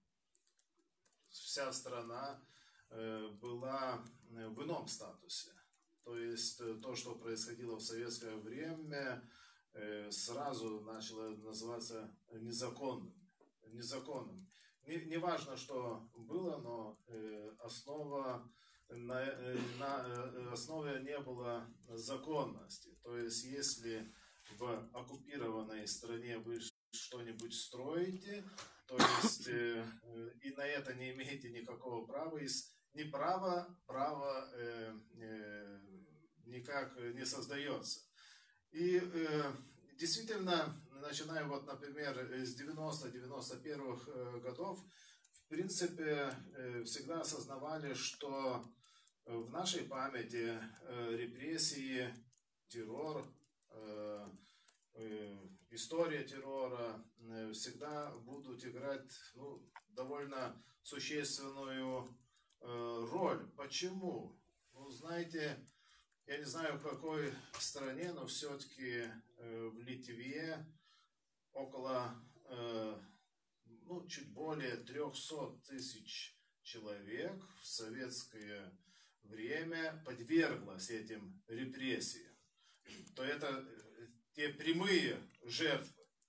[SPEAKER 4] вся страна э, была в ином статусе. То есть э, то, что происходило в советское время, э, сразу начало называться незаконным. незаконным. Не, не важно, что было, но э, основа, на, э, на основе не было законности. То есть если в оккупированной стране вы что-нибудь строите, то есть э, и на это не имеете никакого права, и ни права, право э, э, никак не создается. И э, действительно, начиная вот, например, с девяносто-девяносто первых годов, в принципе, э, всегда осознавали, что в нашей памяти э, репрессии, террор, э, история террора всегда будут играть ну, довольно существенную э, роль. Почему? Ну, знаете, я не знаю, в какой стране, но все-таки э, в Литве около, э, ну, чуть более трехсот тысяч человек в советское время подверглось этим репрессиям. То это те прямые жертвы.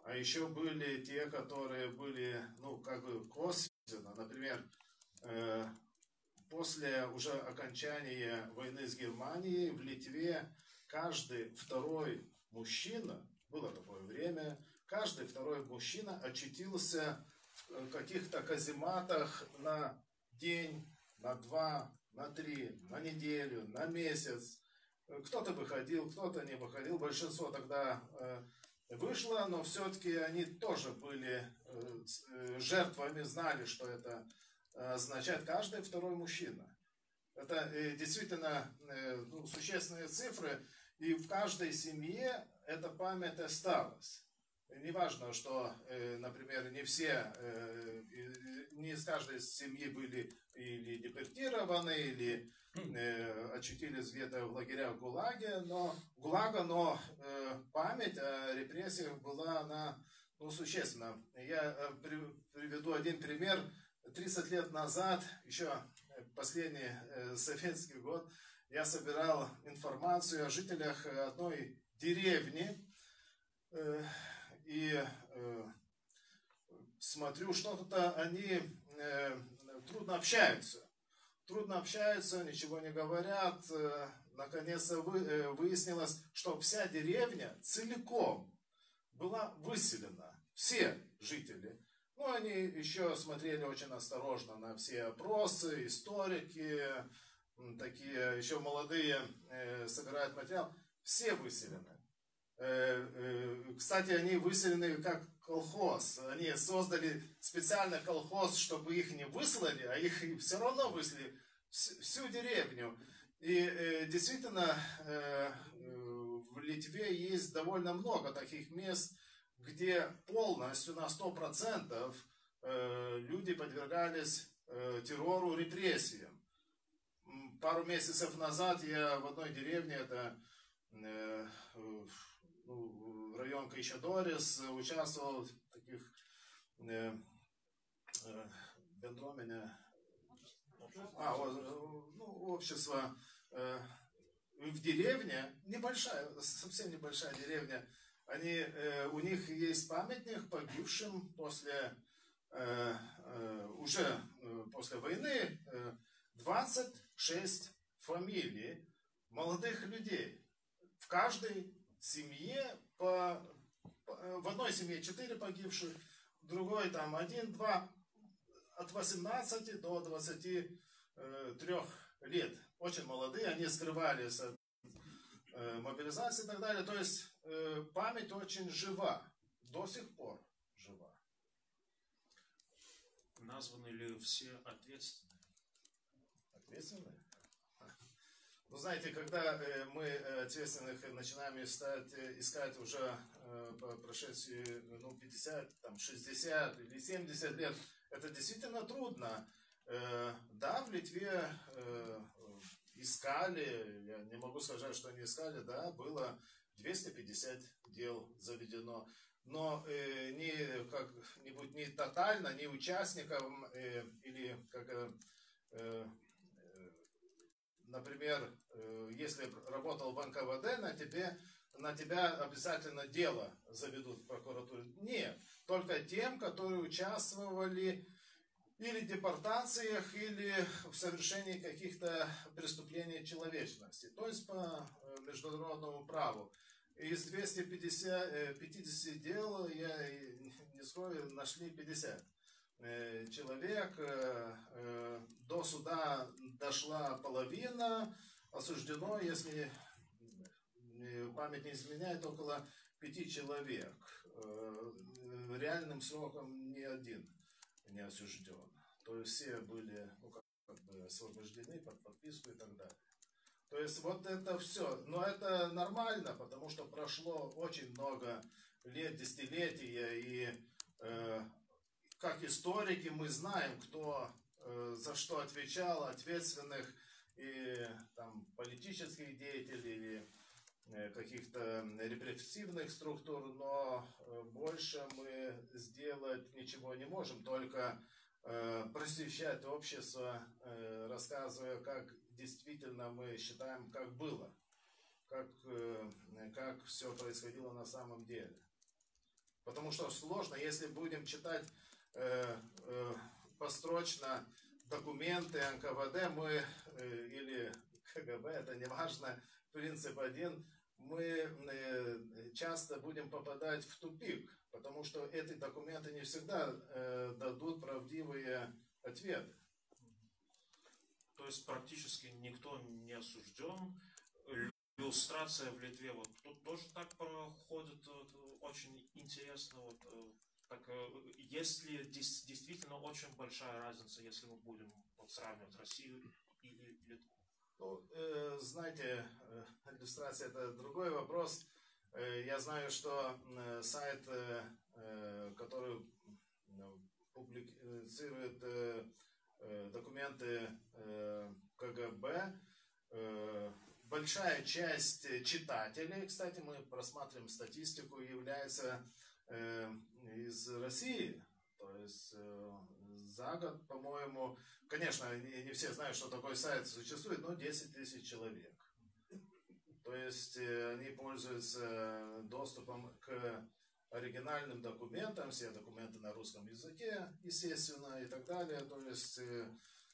[SPEAKER 4] А еще были те, которые были, ну, как бы косвенно. Например, э, после уже окончания войны с Германией в Литве каждый второй мужчина, было такое время, каждый второй мужчина очутился в каких-то казематах на день, на два, на три, на неделю, на месяц. Кто-то выходил, кто-то не выходил. Большинство тогда э, вышло, но все-таки они тоже были э, жертвами, знали, что это означает каждый второй мужчина. Это э, действительно э, ну, существенные цифры, и в каждой семье эта память осталась. Неважно, что, э, например, не все, э, не из каждой семьи были или депортированы, или э, очутились где-то в лагерях ГУЛАГе, но, ГУЛАГа, но э, память о репрессиях была, она, ну, существенна. Я э, при, приведу один пример. тридцать лет назад, еще последний э, советский год, я собирал информацию о жителях одной деревни, э, и э, смотрю, что-то они э, трудно общаются. Трудно общаются, ничего не говорят. Э, наконец-то вы, э, выяснилось, что вся деревня целиком была выселена. Все жители. Ну, они еще смотрели очень осторожно на все опросы, историки, такие еще молодые э, собирают материал. Все выселены. Кстати, они выселены как колхоз. Они создали специально колхоз, чтобы их не выслали, а их все равно выслали всю деревню. И действительно, в Литве есть довольно много таких мест, где полностью на сто процентов люди подвергались террору, репрессиям. Пару месяцев назад я в одной деревне, это ну, район Кайшадорис, участвовал в таких э, э, бендромене, а, ну, общество э, в деревне, небольшая, совсем небольшая деревня, они, э, у них есть памятник погибшим после, э, э, уже э, после войны, э, двадцать шесть фамилий молодых людей. В каждой семье, по, по, в одной семье четыре погибших, в другой там один, два, от восемнадцати до двадцати трёх лет. Очень молодые, они скрывались от э, мобилизации и так далее. То есть э, память очень жива, до сих пор жива.
[SPEAKER 2] Названы ли все ответственные?
[SPEAKER 4] Ответственные? Ну, знаете, когда э, мы ответственных начинаем искать, искать уже э, по прошествии ну, пятьдесят, там, шестьдесят или семьдесят лет, это действительно трудно. Э, да, в Литве э, искали, я не могу сказать, что они искали, да, было двести пятьдесят дел заведено. Но э, не как-нибудь не тотально, не участникам э, или как э, например, если работал в эн ка вэ дэ, на, тебе, на тебя обязательно дело заведут в прокуратуре. Нет, только тем, которые участвовали или в депортациях, или в совершении каких-то преступлений человечности. То есть по международному праву. Из двухсот пятидесяти дел, я не скрою, нашли пятьдесят человек. До суда дошла половина, осуждено, если память не изменяет, около пяти человек. Реальным сроком ни один не осужден. То есть все были ну, как, как бы освобождены под подписку и так далее. То есть вот это все. Но это нормально, потому что прошло очень много лет, десятилетия, и э, как историки мы знаем, кто э, за что отвечал, ответственных и там, политических деятелей или э, каких-то репрессивных структур, но э, больше мы сделать ничего не можем, только э, просвещать общество, э, рассказывая, как действительно мы считаем, как было, как, э, как все происходило на самом деле. Потому что сложно, если будем читать э, э, построчно документы эн ка вэ дэ, мы, э, или ка гэ бэ, это не важно, принцип один, мы э, часто будем попадать в тупик, потому что эти документы не всегда э, дадут правдивые ответы.
[SPEAKER 2] То есть практически никто не осужден. Иллюстрация в Литве, вот тут тоже так проходит, вот, очень интересно. Вот, так, есть ли действительно очень большая разница, если мы будем вот, сравнивать Россию или Литву?
[SPEAKER 4] Ну, э, знаете, э, иллюстрация это другой вопрос. Э, я знаю, что э, сайт, э, э, который э, публицирует э, э, документы э, ка гэ бэ, э, большая часть читателей, кстати, мы просматриваем статистику, является э, из России. То есть э, за год, по-моему, конечно, не, не все знают, что такой сайт существует, но десять тысяч человек. То есть э, они пользуются доступом к оригинальным документам, все документы на русском языке, естественно, и так далее. То есть э,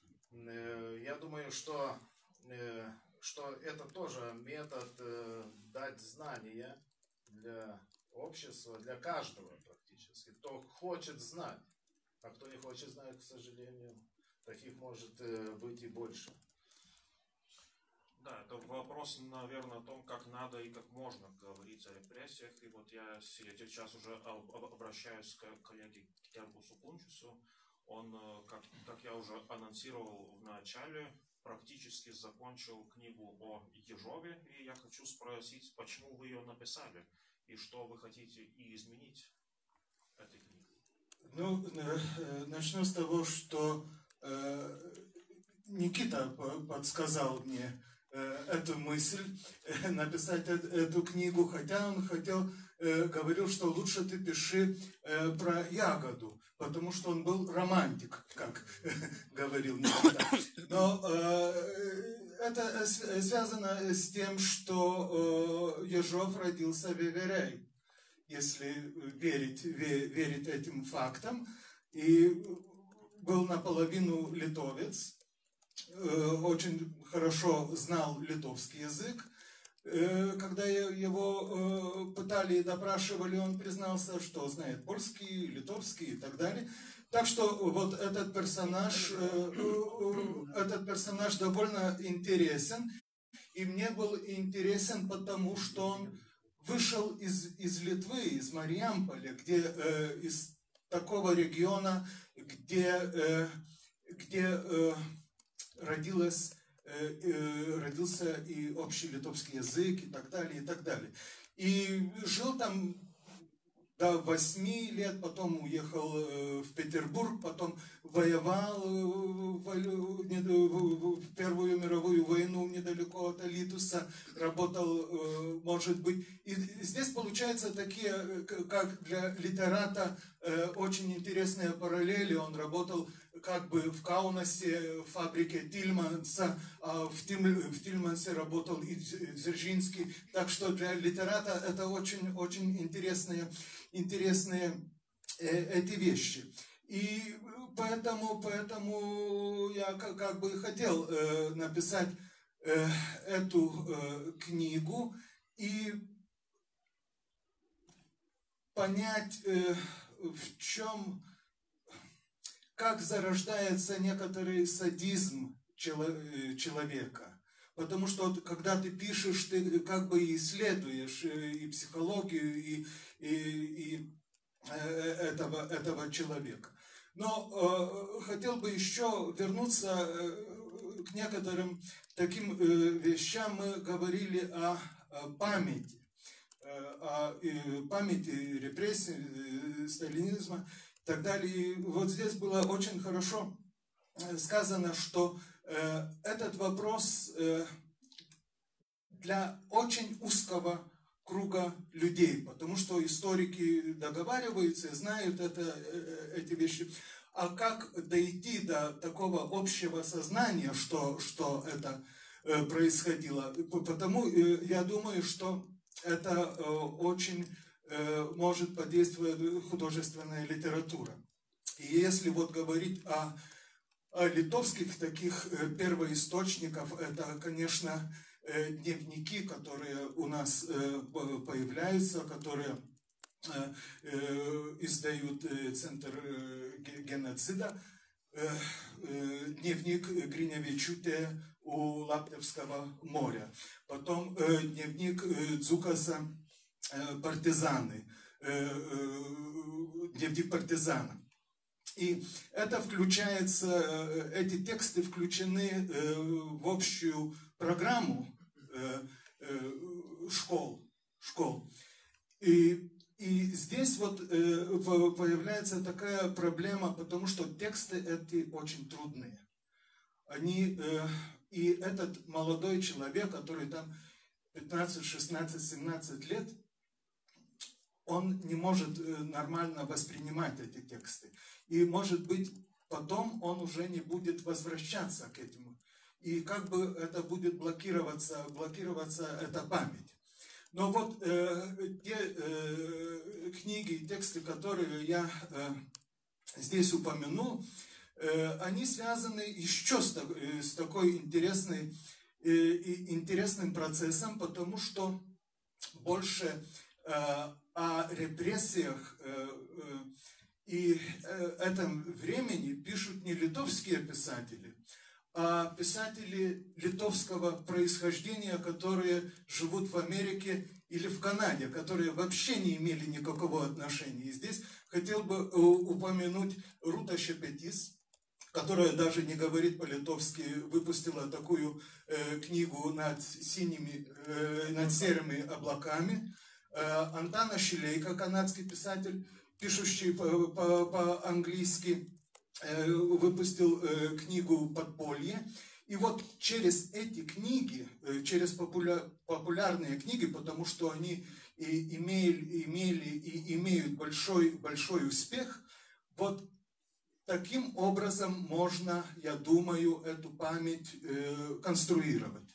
[SPEAKER 4] э, я думаю, что э, что это тоже метод э, дать знания для общества, для каждого практически, кто хочет знать, а кто не хочет знать, к сожалению, таких может э, быть и больше.
[SPEAKER 2] Да, это вопрос, наверное, о том, как надо и как можно говорить о репрессиях. И вот я сейчас уже обращаюсь к коллеге Гербусу Кунчусу. Он, как, как я уже анонсировал в начале, практически закончил книгу о Ежове, и я хочу спросить, почему вы ее написали, и что вы хотите и изменить этой книге.
[SPEAKER 6] Ну, начну с того, что э, Никита подсказал мне э, эту мысль, э, написать э, эту книгу, хотя он хотел, э, говорил, что лучше ты пиши э, про ягоду, потому что он был романтик, как говорил Никита. Но э, это связано с тем, что э, Ежов родился в Эверей, если верить, верить этим фактам, и был наполовину литовец, э, очень хорошо знал литовский язык. Э, когда его э, пытали и допрашивали, он признался, что знает польский, литовский и так далее. Так что вот этот персонаж, этот персонаж довольно интересен. И мне был интересен потому, что он вышел из, из Литвы, из Мариамполя, где, э, из такого региона, где, э, где э, родилась, э, э, родился и общий литовский язык и так далее, и так далее. И жил там до восьми лет, потом уехал в Петербург, потом воевал в Первую мировую войну недалеко от Алитуса, работал, может быть. И здесь получается такие, как для литерата, очень интересные параллели. Он работал как бы в Каунасе, в фабрике Тильманса, а в, Тим, в Тильмансе работал и Дзержинский. Так что для литерата это очень-очень интересные, интересные э, эти вещи. И поэтому, поэтому я как, как бы хотел э, написать э, эту э, книгу и понять, э, в чем... как зарождается некоторый садизм человека. Потому что когда ты пишешь, ты как бы исследуешь и психологию, и, и, и этого, этого человека. Но э, хотел бы еще вернуться к некоторым таким э, вещам. Мы говорили о, о памяти, э, о э, памяти репрессий, э, сталинизма. И так далее. И вот здесь было очень хорошо сказано, что э, этот вопрос э, для очень узкого круга людей, потому что историки договариваются, знают это, э, эти вещи. А как дойти до такого общего сознания, что, что это э, происходило? Потому э, я думаю, что это э, очень может подействовать художественная литература. И если вот говорить о, о литовских таких первоисточников, это, конечно, дневники, которые у нас появляются, которые издают Центр геноцида. Дневник Гриневичуте у Лаптевского моря. Потом дневник Дзукаса «Партизаны», дневник партизана. И это включается, эти тексты включены в общую программу школ. школ. И, и здесь вот появляется такая проблема, потому что тексты эти очень трудные. Они, и этот молодой человек, который там пятнадцать, шестнадцать, семнадцать лет, он не может нормально воспринимать эти тексты. И, может быть, потом он уже не будет возвращаться к этому. И как бы это будет блокироваться, блокироваться эта память. Но вот э, те э, книги и тексты, которые я э, здесь упомянул, э, они связаны еще с, с такой интересной, э, интересным процессом, потому что больше э, о репрессиях э, э, и э, этом времени пишут не литовские писатели, а писатели литовского происхождения, которые живут в Америке или в Канаде, которые вообще не имели никакого отношения. И здесь хотел бы упомянуть Рута Шепетис, которая даже не говорит по-литовски, выпустила такую э, книгу над синими, э, над серыми облаками. Э, Антана Шилейко, канадский писатель, пишущий по-английски, выпустил книгу «Подполье». И вот через эти книги, через популя... популярные книги, потому что они и имели, имели и имеют большой, большой успех, вот таким образом можно, я думаю, эту память э, конструировать.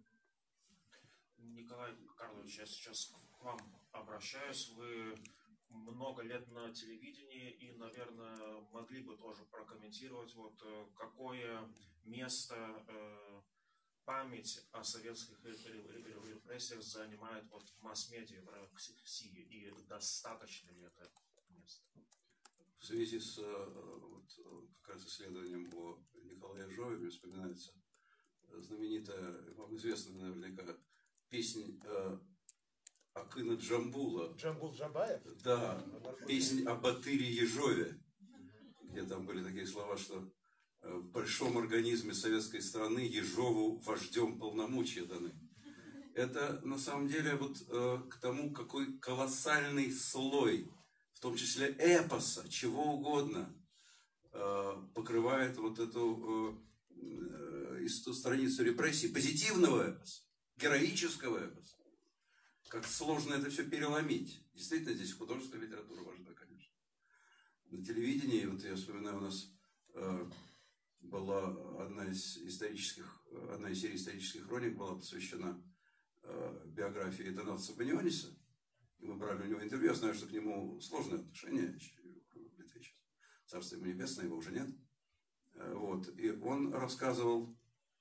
[SPEAKER 2] Николай Карлович, я сейчас к вам обращаюсь. Вы много лет на телевидении и, наверное, могли бы тоже прокомментировать, вот какое место э, память о советских репрессиях занимает вот масс-медиа в России, и достаточно ли это место?
[SPEAKER 5] В связи с вот, как раз исследованием о Николае Жове вспоминается знаменитая, вам известная наверняка, песня э, Акына Джамбула.
[SPEAKER 7] Джамбул Джабаев?
[SPEAKER 5] Да, песня о Батыре Ежове, где там были такие слова, что в большом организме советской страны Ежову вождем полномочия даны. Это на самом деле вот э, к тому, какой колоссальный слой, в том числе эпоса, чего угодно, э, покрывает вот эту э, э, страницу репрессий, позитивного эпоса, героического эпоса. Как сложно это все переломить. Действительно, здесь художественная литература важна, конечно. На телевидении, вот я вспоминаю, у нас э, была одна из исторических, одна из серий исторических хроник была посвящена э, биографии Донатаса Баниониса. И мы брали у него интервью. Я знаю, что к нему сложное отношение в Литве сейчас. Царство ему небесное, его уже нет. Э, вот. И он рассказывал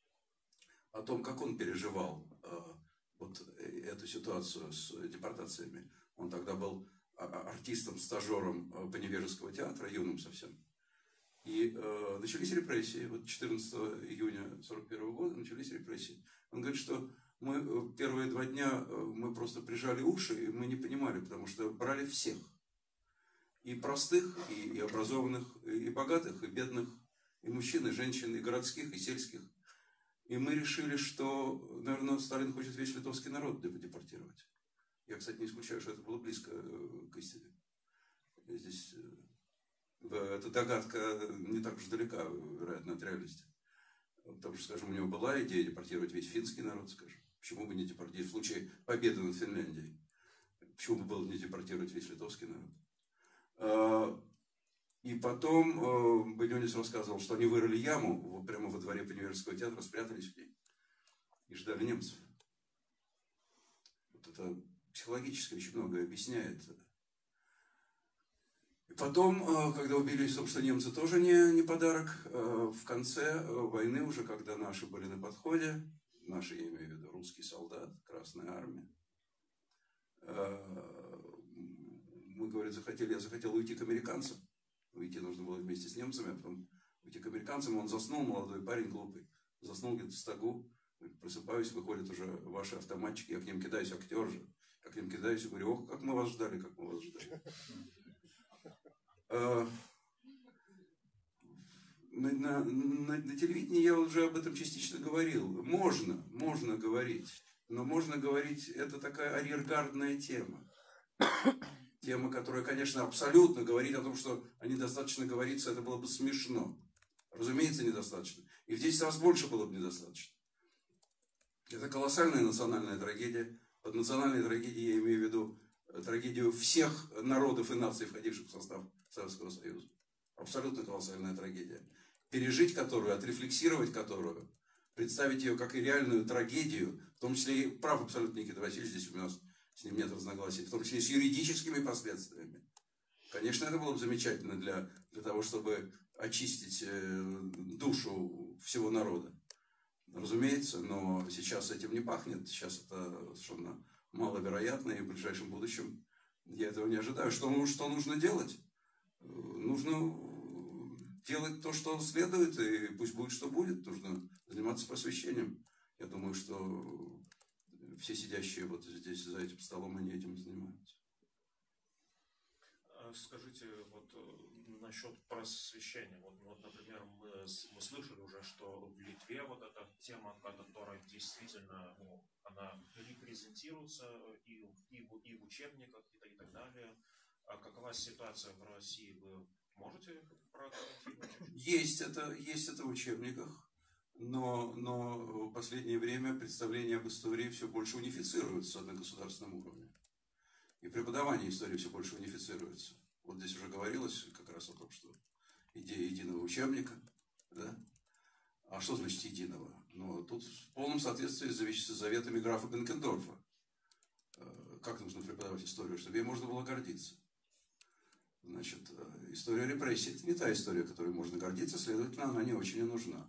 [SPEAKER 5] о том, как он переживал э, вот эту ситуацию с депортациями. Он тогда был артистом-стажером Поневежеского театра, юным совсем. И э, начались репрессии. Вот четырнадцатого июня сорок первого года начались репрессии. Он говорит, что мы первые два дня мы просто прижали уши, и мы не понимали, потому что брали всех. И простых, и, и образованных, и богатых, и бедных, и мужчин, и женщин, и городских, и сельских. И мы решили, что, наверное, Сталин хочет весь литовский народ депортировать. Я, кстати, не исключаю, что это было близко к истине. Здесь эта догадка не так уж далека, вероятно, от реальности. Потому что, скажем, у него была идея депортировать весь финский народ, скажем. Почему бы не депортировать в случае победы над Финляндией? Почему бы было не депортировать весь литовский народ? И потом Банионис рассказывал, что они вырыли яму прямо во дворе Поневежского театра, спрятались в ней и ждали немцев. Вот это психологически очень многое объясняет. И потом, когда убедились в том, что немцы тоже не, не подарок, в конце войны, уже когда наши были на подходе, наши, я имею в виду, русский солдат, Красная Армия, мы, говорит, захотели, я захотел уйти к американцам. Уйти нужно было вместе с немцами, а потом уйти к американцам. Он заснул, молодой парень, глупый. Заснул где-то в стогу. Просыпаюсь, выходят уже ваши автоматчики. Я к ним кидаюсь, актер же. Я к ним кидаюсь и говорю: ох, как мы вас ждали, как мы вас ждали. На, на, на, на телевидении я уже об этом частично говорил. Можно, можно говорить. Но можно говорить, это такая арьергардная тема. Тема, которая, конечно, абсолютно говорит о том, что недостаточно говорится, это было бы смешно. Разумеется, недостаточно. И в десять раз больше было бы недостаточно. Это колоссальная национальная трагедия. Под национальной трагедией я имею в виду трагедию всех народов и наций, входивших в состав Советского Союза. Абсолютно колоссальная трагедия. Пережить которую, отрефлексировать которую, представить ее как и реальную трагедию, в том числе и прав абсолютно Никита Васильевич, здесь у нас с ним нет разногласий, в том числе и с юридическими последствиями. Конечно, это было бы замечательно для, для того, чтобы очистить душу всего народа. Разумеется, но сейчас этим не пахнет, сейчас это совершенно маловероятно, и в ближайшем будущем я этого не ожидаю. Что, что нужно делать? Нужно делать то, что следует, и пусть будет, что будет. Нужно заниматься просвещением. Я думаю, что все сидящие вот здесь, за этим столом, они этим занимаются.
[SPEAKER 2] Скажите, вот насчет просвещения. Вот, вот например, мы, мы слышали уже, что в Литве вот эта тема, которая действительно, ну, она репрезентируется и, и, в, и в учебниках, и, и так далее. А какова ситуация в России? Вы можете прокомментировать?
[SPEAKER 5] Есть это, есть это в учебниках. Но, но в последнее время представления об истории все больше унифицируются на государственном уровне. И преподавание истории все больше унифицируется. Вот здесь уже говорилось как раз о том, что идея единого учебника. Да? А что значит единого? Ну, тут в полном соответствии с заветами графа Бенкендорфа. Как нужно преподавать историю, чтобы ей можно было гордиться? Значит, история репрессий – это не та история, которой можно гордиться, следовательно, она не очень и нужна.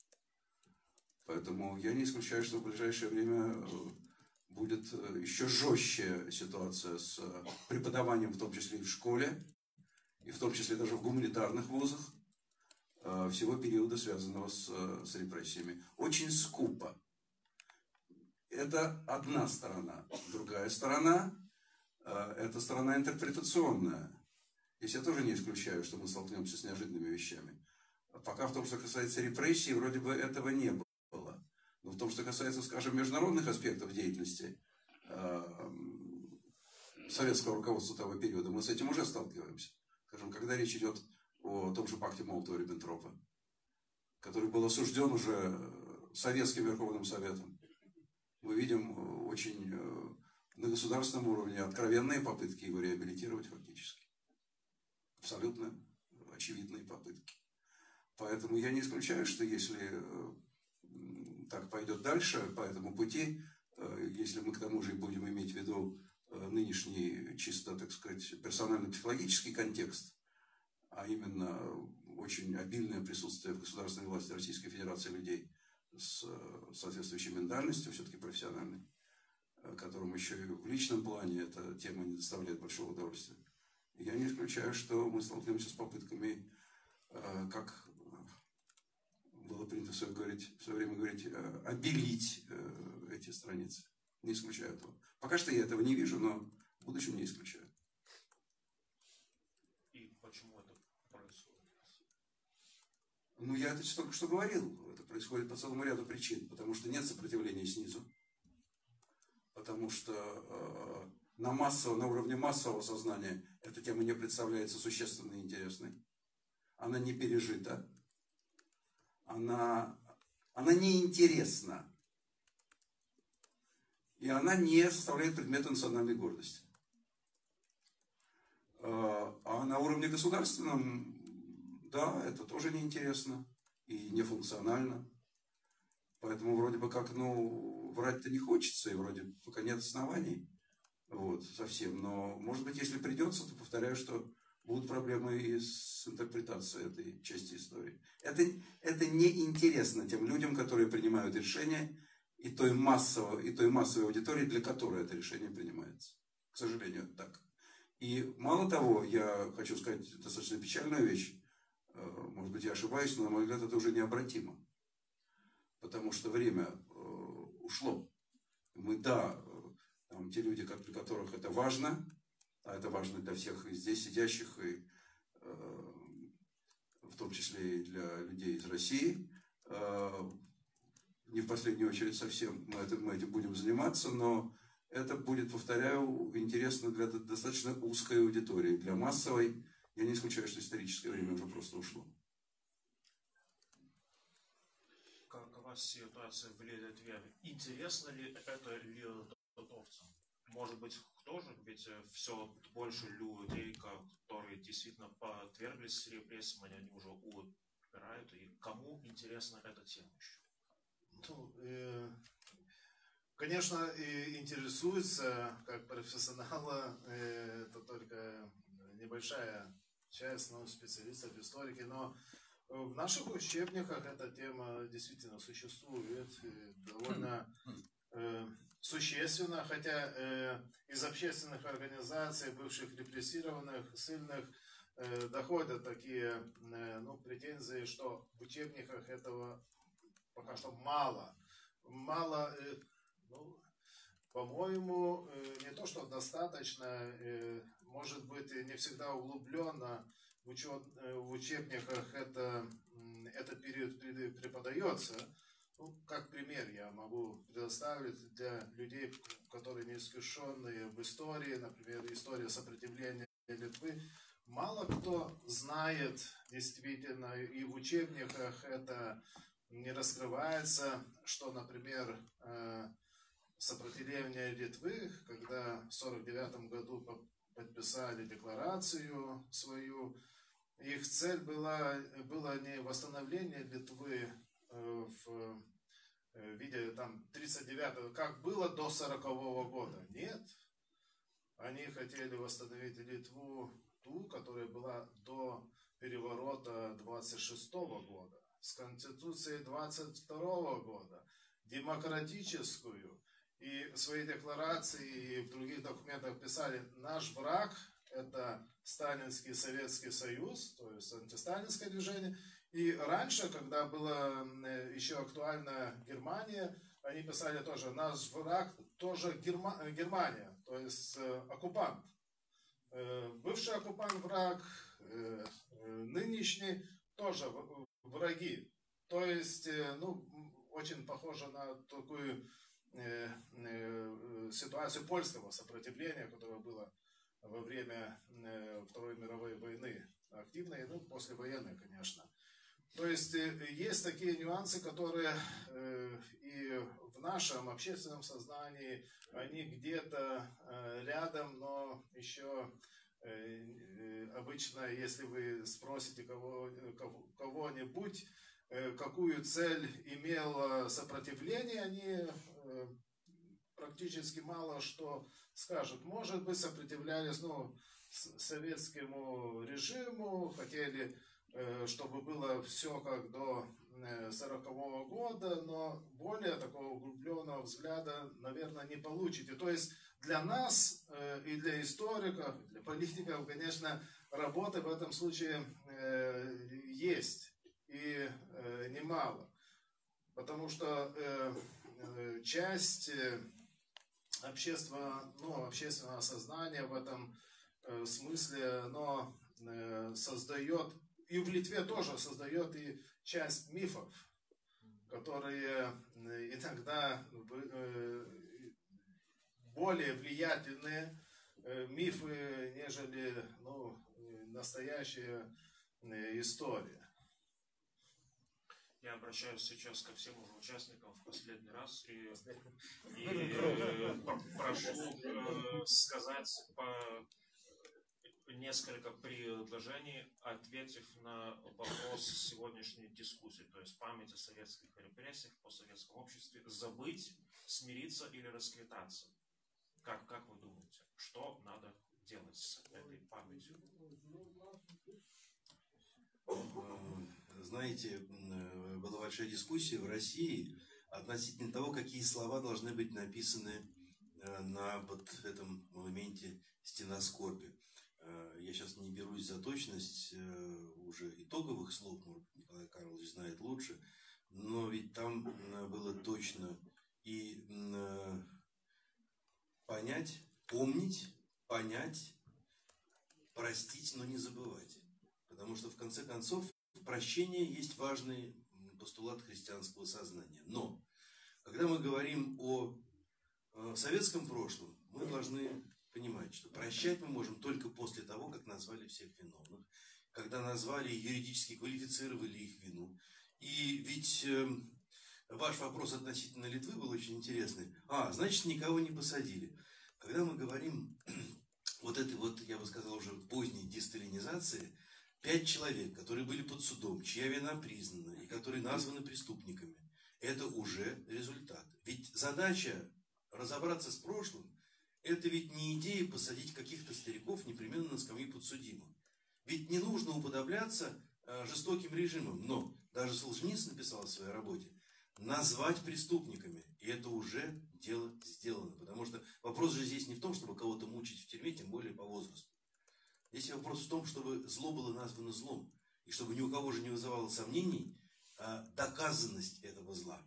[SPEAKER 5] Поэтому я не исключаю, что в ближайшее время будет еще жестче ситуация с преподаванием, в том числе и в школе, и в том числе даже в гуманитарных вузах, всего периода, связанного с, с репрессиями. Очень скупо. Это одна сторона. Другая сторона – это сторона интерпретационная. Здесь я тоже не исключаю, что мы столкнемся с неожиданными вещами. Пока в том, что касается репрессий, вроде бы этого не было. Но в том, что касается, скажем, международных аспектов деятельности э, советского руководства того периода, мы с этим уже сталкиваемся. Скажем, когда речь идет о том же пакте Молотова-Риббентропа, который был осужден уже Советским Верховным Советом, мы видим очень э, на государственном уровне откровенные попытки его реабилитировать фактически. Абсолютно очевидные попытки. Поэтому я не исключаю, что если э, так пойдет дальше по этому пути, если мы к тому же будем иметь в виду нынешний чисто, так сказать, персонально-психологический контекст, а именно очень обильное присутствие в государственной власти Российской Федерации людей с соответствующей ментальностью, все-таки профессиональной, которым еще и в личном плане эта тема не доставляет большого удовольствия. Я не исключаю, что мы столкнемся с попытками, как было принято в свое, говорить, в свое время говорить, обелить эти страницы. Не исключаю этого. Пока что я этого не вижу, но в будущем не исключаю.
[SPEAKER 2] И почему это происходит?
[SPEAKER 5] Ну, я это только что говорил. Это происходит по целому ряду причин. Потому что нет сопротивления снизу. Потому что э, на, массово, на уровне массового сознания эта тема не представляется существенно интересной. Она не пережита. Она, она неинтересна. И она не составляет предмета национальной гордости. А на уровне государственном, да, это тоже неинтересно и нефункционально. Поэтому вроде бы как, ну, врать-то не хочется, и вроде пока нет оснований. Вот, совсем. Но, может быть, если придется, то повторяю, что будут проблемы и с интерпретацией этой части истории. Это, это неинтересно тем людям, которые принимают решения, и той, массовой, и той массовой аудитории, для которой это решение принимается. К сожалению, это так. И мало того, я хочу сказать достаточно печальную вещь. Может быть, я ошибаюсь, но, на мой взгляд, это уже необратимо. Потому что время ушло. Мы, да, там, те люди, для которых это важно, а это важно для всех и здесь сидящих, и э, в том числе и для людей из России, э, не в последнюю очередь совсем мы, это, мы этим будем заниматься, но это будет, повторяю, интересно для достаточно узкой аудитории, для массовой. Я не исключаю, что историческое время уже просто ушло.
[SPEAKER 2] Какова ситуация в Литве? Интересно ли это литовцам? Может быть, тоже, ведь все больше людей, которые действительно подверглись репрессиям, они уже умирают, и кому интересна эта тема еще?
[SPEAKER 4] Ну, э, конечно, и интересуется, как профессионала, э, это только небольшая часть, ну, специалистов, историки, но в наших учебниках эта тема действительно существует, довольно э, существенно, хотя э, из общественных организаций, бывших репрессированных, ссыльных, э, доходят такие э, ну, претензии, что в учебниках этого пока что мало. Мало, э, ну, по-моему, э, не то, что достаточно, э, может быть, не всегда углубленно в, учет, э, в учебниках это, этот период преподается. Ну, как пример я могу предоставить для людей, которые не искушенные в истории, например, история сопротивления Литвы. Мало кто знает действительно, и в учебниках это не раскрывается, что, например, сопротивление Литвы, когда в сорок девятом году подписали декларацию свою, их цель была, была не восстановление Литвы в виде там тридцать девятого, как было до сорокового года. Нет. Они хотели восстановить Литву ту, которая была до переворота двадцать шестого года, с Конституцией двадцать второго года, демократическую. И в своей декларации и в других документах писали: наш враг – это Сталинский Советский Союз, то есть антисталинское движение. И раньше, когда была еще актуальна Германия, они писали тоже: наш враг тоже Герма... Германия, то есть э, оккупант. Э, бывший оккупант враг, э, э, нынешний тоже враги. То есть, э, ну, очень похоже на такую э, э, ситуацию польского сопротивления, которое было во время э, Второй мировой войны, активной, ну, послевоенной, конечно. То есть есть такие нюансы, которые э, и в нашем общественном сознании, они где-то э, рядом, но еще э, обычно, если вы спросите кого, кого, кого-нибудь, э, какую цель имело сопротивление, они э, практически мало что скажут. Может быть, сопротивлялись, ну, советскому режиму, хотели, чтобы было все как до сорокового года, но более такого углубленного взгляда, наверное, не получите. То есть для нас и для историков, для политиков, конечно, работы в этом случае есть, и немало. Потому что часть общественного, ну, общественного сознания в этом смысле, оно создает, и в Литве тоже создает и часть мифов, которые иногда более влиятельные мифы, нежели, ну, настоящая история.
[SPEAKER 2] Я обращаюсь сейчас ко всем уже участникам в последний раз и, и прошу сказать по несколько предложений, ответив на вопрос сегодняшней дискуссии, то есть память о советских репрессиях в постсоветском обществе: забыть, смириться или расквитаться. Как, как вы думаете, что надо делать с этой памятью?
[SPEAKER 3] Знаете, была большая дискуссия в России относительно того, какие слова должны быть написаны на вот этом монументе «Стена скорби». Я сейчас не берусь за точность уже итоговых слов, может, Николай Карлович знает лучше, но ведь там было точно и понять, помнить, понять, простить, но не забывать. Потому что, в конце концов, прощение есть важный постулат христианского сознания. Но, когда мы говорим о советском прошлом, мы должны понимать, что прощать мы можем только после того, как назвали всех виновных, когда назвали, юридически квалифицировали их вину. И ведь э, ваш вопрос относительно Литвы был очень интересный. А, значит, никого не посадили. Когда мы говорим вот этой вот, я бы сказал, уже поздней десталинизации, пять человек, которые были под судом, чья вина признана и которые названы преступниками, это уже результат. Ведь задача разобраться с прошлым, это ведь не идея посадить каких-то стариков непременно на скамью подсудимых. Ведь не нужно уподобляться э, жестоким режимам. Но даже Солженицын написал в своей работе, назвать преступниками. И это уже дело сделано. Потому что вопрос же здесь не в том, чтобы кого-то мучить в тюрьме, тем более по возрасту. Здесь вопрос в том, чтобы зло было названо злом. И чтобы ни у кого же не вызывало сомнений э, доказанность этого зла.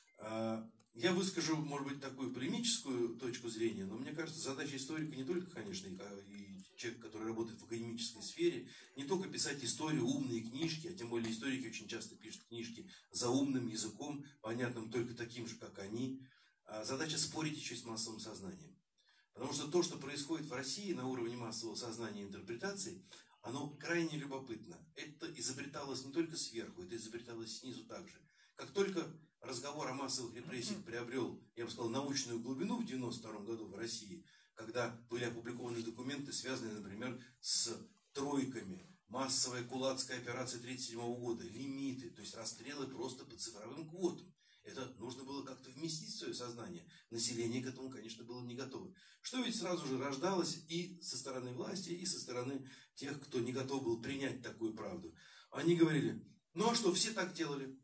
[SPEAKER 3] Э, Я выскажу, может быть, такую полемическую точку зрения, но мне кажется, задача историка не только, конечно, и человек, который работает в академической сфере, не только писать историю, умные книжки, а тем более историки очень часто пишут книжки за умным языком, понятным только таким же, как они. А задача спорить еще с массовым сознанием. Потому что то, что происходит в России на уровне массового сознания и интерпретации, оно крайне любопытно. Это изобреталось не только сверху, это изобреталось снизу также. Как только разговор о массовых репрессиях приобрел, я бы сказал, научную глубину в девяносто втором году в России, когда были опубликованы документы, связанные, например, с тройками, массовая кулацкая операция тысяча девятьсот тридцать седьмого года, лимиты, то есть расстрелы просто по цифровым квотам. Это нужно было как-то вместить в свое сознание. Население к этому, конечно, было не готово. Что ведь сразу же рождалось и со стороны власти, и со стороны тех, кто не готов был принять такую правду. Они говорили, ну а что, все так делали?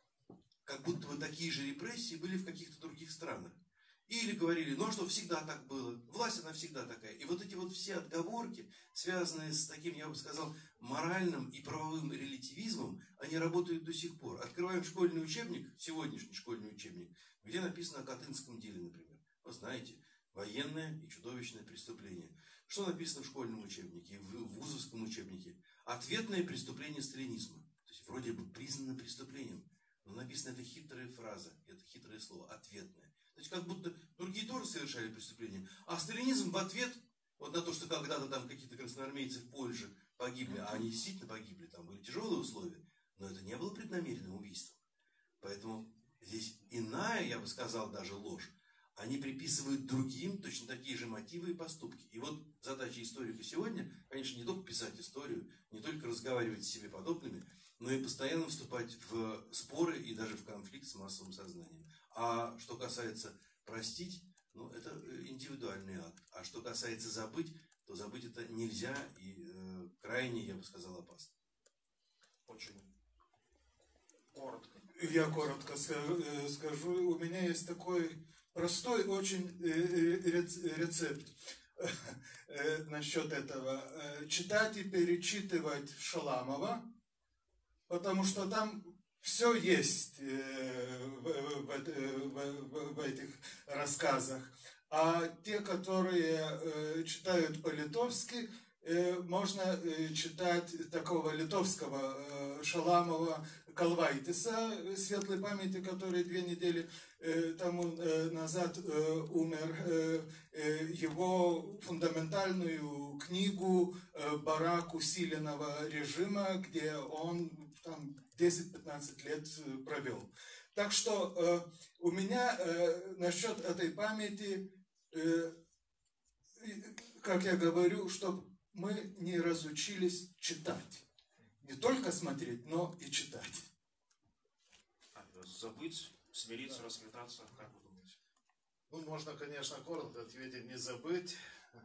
[SPEAKER 3] Как будто бы такие же репрессии были в каких-то других странах. Или говорили, ну а что, всегда так было, власть она всегда такая. И вот эти вот все отговорки, связанные с таким, я бы сказал, моральным и правовым релятивизмом, они работают до сих пор. Открываем школьный учебник, сегодняшний школьный учебник, где написано о Катынском деле, например. Вы знаете, военное и чудовищное преступление. Что написано в школьном учебнике, в вузовском учебнике? Ответное преступление сталинизма. То есть вроде бы признано преступлением. Но написана эта хитрая фраза, это хитрое слово, ответное. То есть как будто другие тоже совершали преступления. А сталинизм в ответ вот на то, что когда-то там какие-то красноармейцы в Польше погибли, а они действительно погибли, там были тяжелые условия, но это не было преднамеренным убийством. Поэтому здесь иная, я бы сказал, даже ложь. Они приписывают другим точно такие же мотивы и поступки. И вот задача историка сегодня, конечно, не только писать историю, не только разговаривать с себе подобными, но и постоянно вступать в споры и даже в конфликт с массовым сознанием. А что касается простить, ну, это индивидуальный акт. А что касается забыть, то забыть это нельзя и э, крайне, я бы сказал, опасно.
[SPEAKER 2] Очень коротко.
[SPEAKER 6] Я коротко скажу. У меня есть такой простой очень рецепт насчет этого. Читать и перечитывать Шаламова, потому что там все есть в, в, в, в этих рассказах. А те, которые читают по-литовски, можно читать такого литовского Шаламова Калвайтиса, светлой памяти, который две недели тому назад умер, его фундаментальную книгу «Барак усиленного режима», где он там десять-пятнадцать лет провел. Так что э, у меня э, насчет этой памяти, э, как я говорю, чтобы мы не разучились читать. Не только смотреть, но и читать.
[SPEAKER 2] Забыть, смириться, да. Рассметаться, как вы думаете?
[SPEAKER 4] Ну, можно, конечно, коротко ответить, не забыть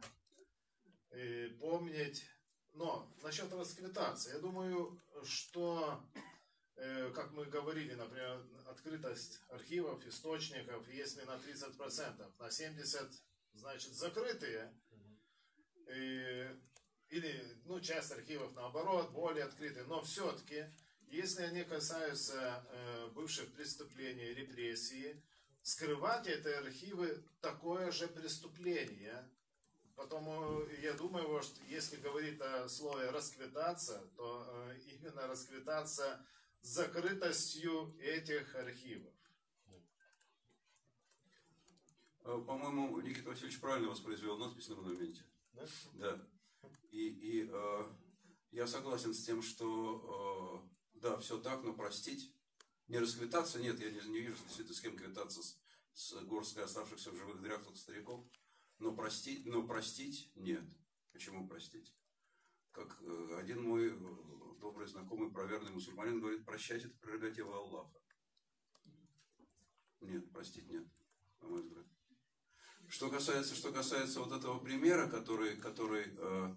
[SPEAKER 4] и помнить. Но насчет расквитации, я думаю, что, э, как мы говорили, например, открытость архивов, источников, если на тридцать процентов, на семьдесят процентов, значит, закрытые, э, или, ну, часть архивов, наоборот, более открытые, но все-таки, если они касаются э, бывших преступлений, репрессий, скрывать эти архивы такое же преступление. Потому я думаю, что если говорить о слове расквитаться, то э, именно расквитаться закрытостью этих архивов.
[SPEAKER 5] По-моему, Никита Васильевич правильно воспроизвел надпись на монументе.
[SPEAKER 3] Да?
[SPEAKER 5] Да. И, и э, я согласен с тем, что э, да, все так, но простить. Не расквитаться, нет, я не, не вижу действительно с кем квитаться с, с горсткой оставшихся в живых дряхлых стариков. Но простить, но простить нет. Почему простить? Как э, один мой э, добрый знакомый, проверенный мусульманин говорит, прощать это прерогатива Аллаха. Нет, простить нет, на мой взгляд. Что касается, что касается вот этого примера, который, который э,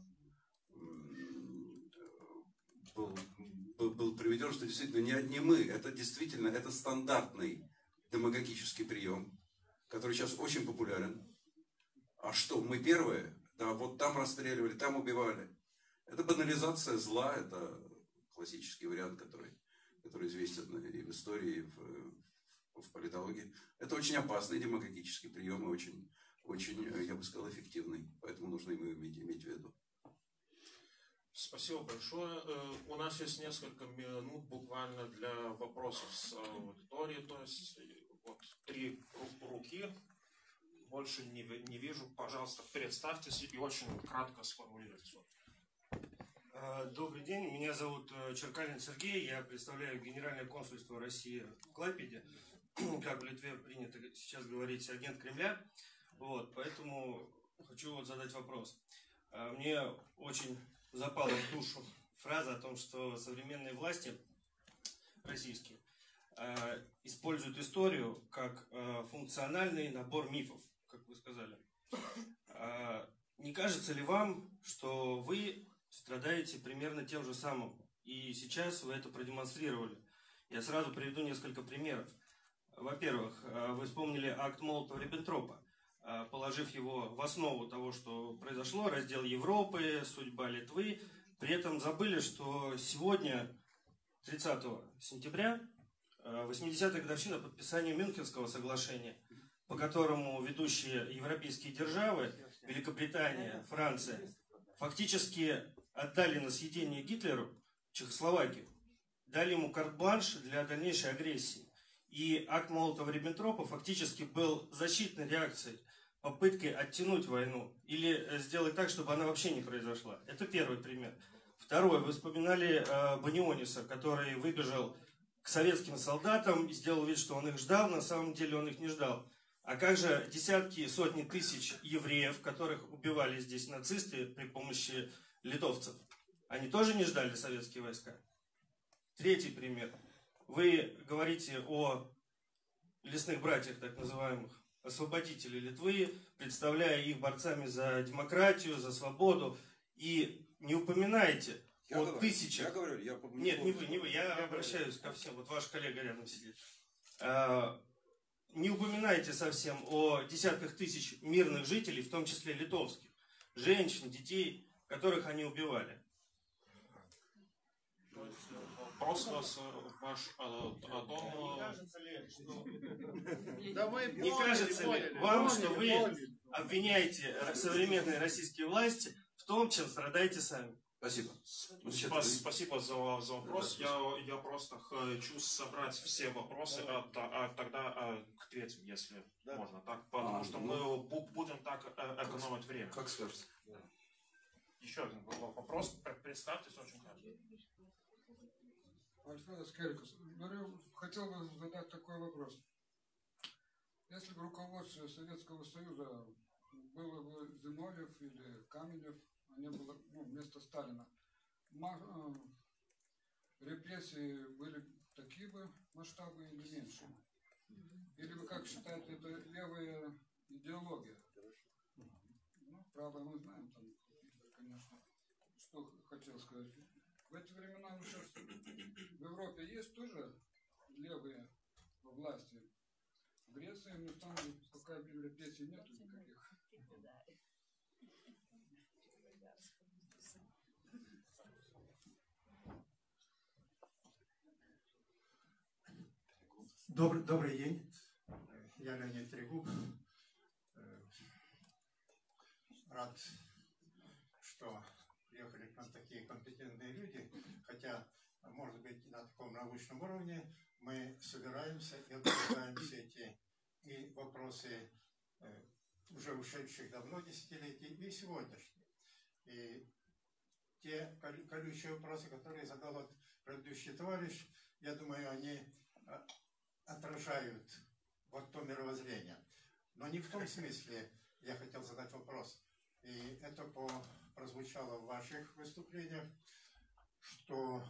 [SPEAKER 5] был, был, был приведен, что действительно не одни мы, это действительно это стандартный демагогический прием, который сейчас очень популярен. А что, мы первые? Да, вот там расстреливали, там убивали. Это банализация зла, это классический вариант, который, который известен и в истории, и в, в политологии. Это очень опасный демагогический прием и очень, очень, я бы сказал, эффективный. Поэтому нужно его иметь, иметь в виду.
[SPEAKER 2] Спасибо большое. У нас есть несколько минут буквально для вопросов с аудиторией. То есть вот три руки. Больше не, не вижу. Пожалуйста, представьтесь и очень кратко сформулируйте.
[SPEAKER 7] Добрый день. Меня зовут Черкалин Сергей. Я представляю Генеральное консульство России в Клайпеде. Как в Литве принято сейчас говорить, агент Кремля. Вот, поэтому хочу вот задать вопрос. Мне очень запала в душу фраза о том, что современные власти российские используют историю как функциональный набор мифов, как вы сказали. Не кажется ли вам, что вы страдаете примерно тем же самым? И сейчас вы это продемонстрировали. Я сразу приведу несколько примеров. Во-первых, вы вспомнили акт Молотова-Риббентропа, положив его в основу того, что произошло, раздел Европы, судьба Литвы. При этом забыли, что сегодня, тридцатого сентября, восьмидесятая годовщина подписания Мюнхенского соглашения, по которому ведущие европейские державы, Великобритания, Франция, фактически отдали на съедение Гитлеру Чехословакию, дали ему карт-бланш для дальнейшей агрессии. И акт Молотова-Риббентропа фактически был защитной реакцией, попыткой оттянуть войну или сделать так, чтобы она вообще не произошла. Это первый пример. Второй. Вы вспоминали э, Баниониса, который выбежал к советским солдатам и сделал вид, что он их ждал, на самом деле он их не ждал. А как же десятки, сотни тысяч евреев, которых убивали здесь нацисты при помощи литовцев? Они тоже не ждали советские войска? Третий пример. Вы говорите о лесных братьях, так называемых, освободителей Литвы, представляя их борцами за демократию, за свободу, и не упоминаете
[SPEAKER 5] Я
[SPEAKER 7] о
[SPEAKER 5] говорю,
[SPEAKER 7] тысячах...
[SPEAKER 5] Я говорю, я
[SPEAKER 7] Нет, не вы, не вы, я обращаюсь ко всем, вот ваш коллега рядом сидит. А, не упоминайте совсем о десятках тысяч мирных жителей, в том числе литовских, женщин, детей, которых они убивали.
[SPEAKER 2] Вопрос вас ваш о, о том...
[SPEAKER 7] Не кажется ли, что,
[SPEAKER 4] Да мы
[SPEAKER 7] не
[SPEAKER 4] поняли,
[SPEAKER 7] кажется ли
[SPEAKER 4] поняли,
[SPEAKER 7] вам,
[SPEAKER 4] поняли,
[SPEAKER 7] что вы
[SPEAKER 4] поняли.
[SPEAKER 7] обвиняете современные российские власти в том, чем страдаете сами?
[SPEAKER 5] Спасибо.
[SPEAKER 2] Спасибо, спасибо за, за вопрос. Я, я просто хочу собрать все вопросы, а, а тогда а, к третьему, если
[SPEAKER 3] Да.
[SPEAKER 2] можно, так, потому
[SPEAKER 5] А,
[SPEAKER 2] что
[SPEAKER 5] ну,
[SPEAKER 2] мы бу- будем так э, экономить время.
[SPEAKER 5] Как скажете.
[SPEAKER 2] Еще один вопрос. Представьтесь очень кратко.
[SPEAKER 8] Альфреда Скерикус, хотел бы задать такой вопрос. Если бы руководство Советского Союза было бы Зиновьев или Каменев, а не было, ну, вместо Сталина, репрессии были такие бы масштабы или меньше? Или вы как считаете, это левые идеология. Ну, правда, мы знаем, там, конечно, что хотел сказать. В эти времена ну, сейчас в Европе есть тоже левые во власти. В Греции, ну, там пока репрессий нету никаких.
[SPEAKER 9] Добрый, добрый день. Я Леонид Трегуб. Рад, что приехали к нам такие компетентные люди, хотя, может быть, на таком научном уровне мы собираемся и обсуждаем все эти и вопросы уже ушедших давно десятилетий и сегодняшних. И те колючие вопросы, которые задал вот предыдущий товарищ, я думаю, они отражают вот то мировоззрение. Но не в том смысле я хотел задать вопрос. И это по, прозвучало в ваших выступлениях, что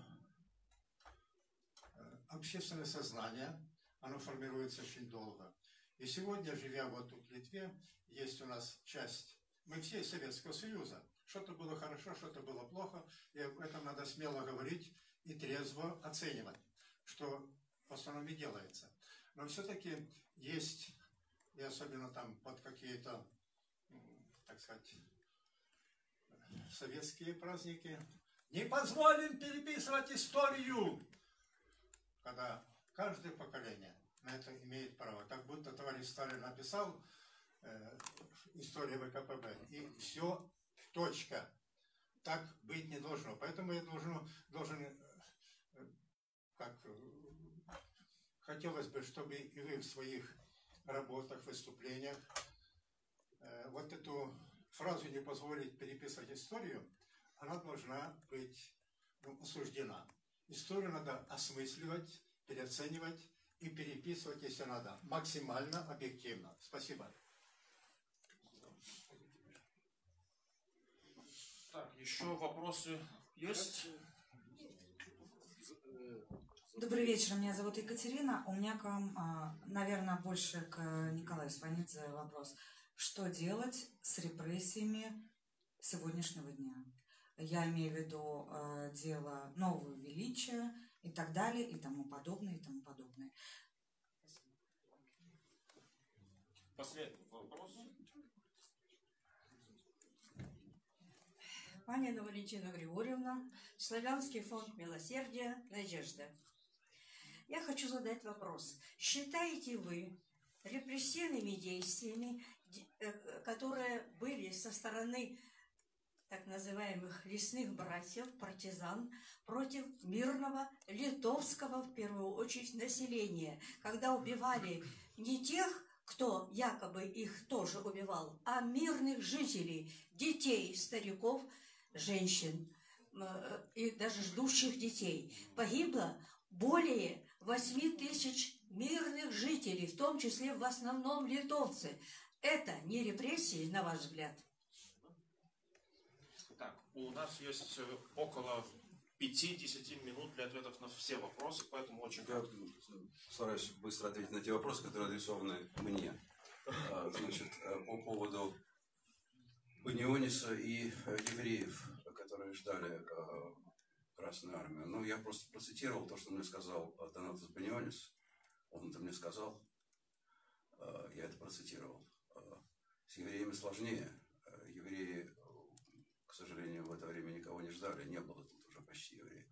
[SPEAKER 9] общественное сознание, оно формируется очень долго. И сегодня, живя вот тут в Литве, есть у нас часть, мы все из Советского Союза. Что-то было хорошо, что-то было плохо, и об этом надо смело говорить и трезво оценивать, что в основном и делается. Но все-таки есть, и особенно там под какие-то, так сказать, советские праздники, не позволим переписывать историю, когда каждое поколение на это имеет право. Как будто товарищ Сталин написал э, историю ВКПБ, и все, точка. Так быть не должно. Поэтому я должен, должен э, как... Хотелось бы, чтобы и вы в своих работах, выступлениях э, вот эту фразу «не позволить переписывать историю», она должна быть ну, осуждена. Историю надо осмысливать, переоценивать и переписывать, если надо, максимально объективно. Спасибо.
[SPEAKER 2] Так, еще вопросы есть?
[SPEAKER 10] Добрый вечер, меня зовут Екатерина. У меня к вам, наверное, больше к Николаю Сванидзе вопрос. Что делать с репрессиями сегодняшнего дня? Я имею в виду дело нового величия и так далее, и тому подобное, и тому подобное.
[SPEAKER 2] Последний вопрос.
[SPEAKER 11] Панина Валентина Григорьевна, Славянский фонд милосердия «Надежда». Я хочу задать вопрос. Считаете вы репрессивными действиями, которые были со стороны так называемых лесных братьев, партизан, против мирного литовского, в первую очередь, населения, когда убивали не тех, кто якобы их тоже убивал, а мирных жителей, детей, стариков, женщин и даже ждущих детей. Погибло более восьми тысяч мирных жителей, в том числе в основном литовцы. Это не репрессии, на ваш взгляд?
[SPEAKER 2] Так, у нас есть около пяти-десяти минут для ответов на все вопросы, поэтому очень
[SPEAKER 5] Я стараюсь быстро ответить на те вопросы, которые адресованы мне. Значит, по поводу Баниониса и евреев, которые ждали Красную Армию. Ну, я просто процитировал то, что мне сказал Донатас Банионис. Он это мне сказал. Я это процитировал. С евреями сложнее. Евреи, к сожалению, в это время никого не ждали. Не было тут уже почти евреев.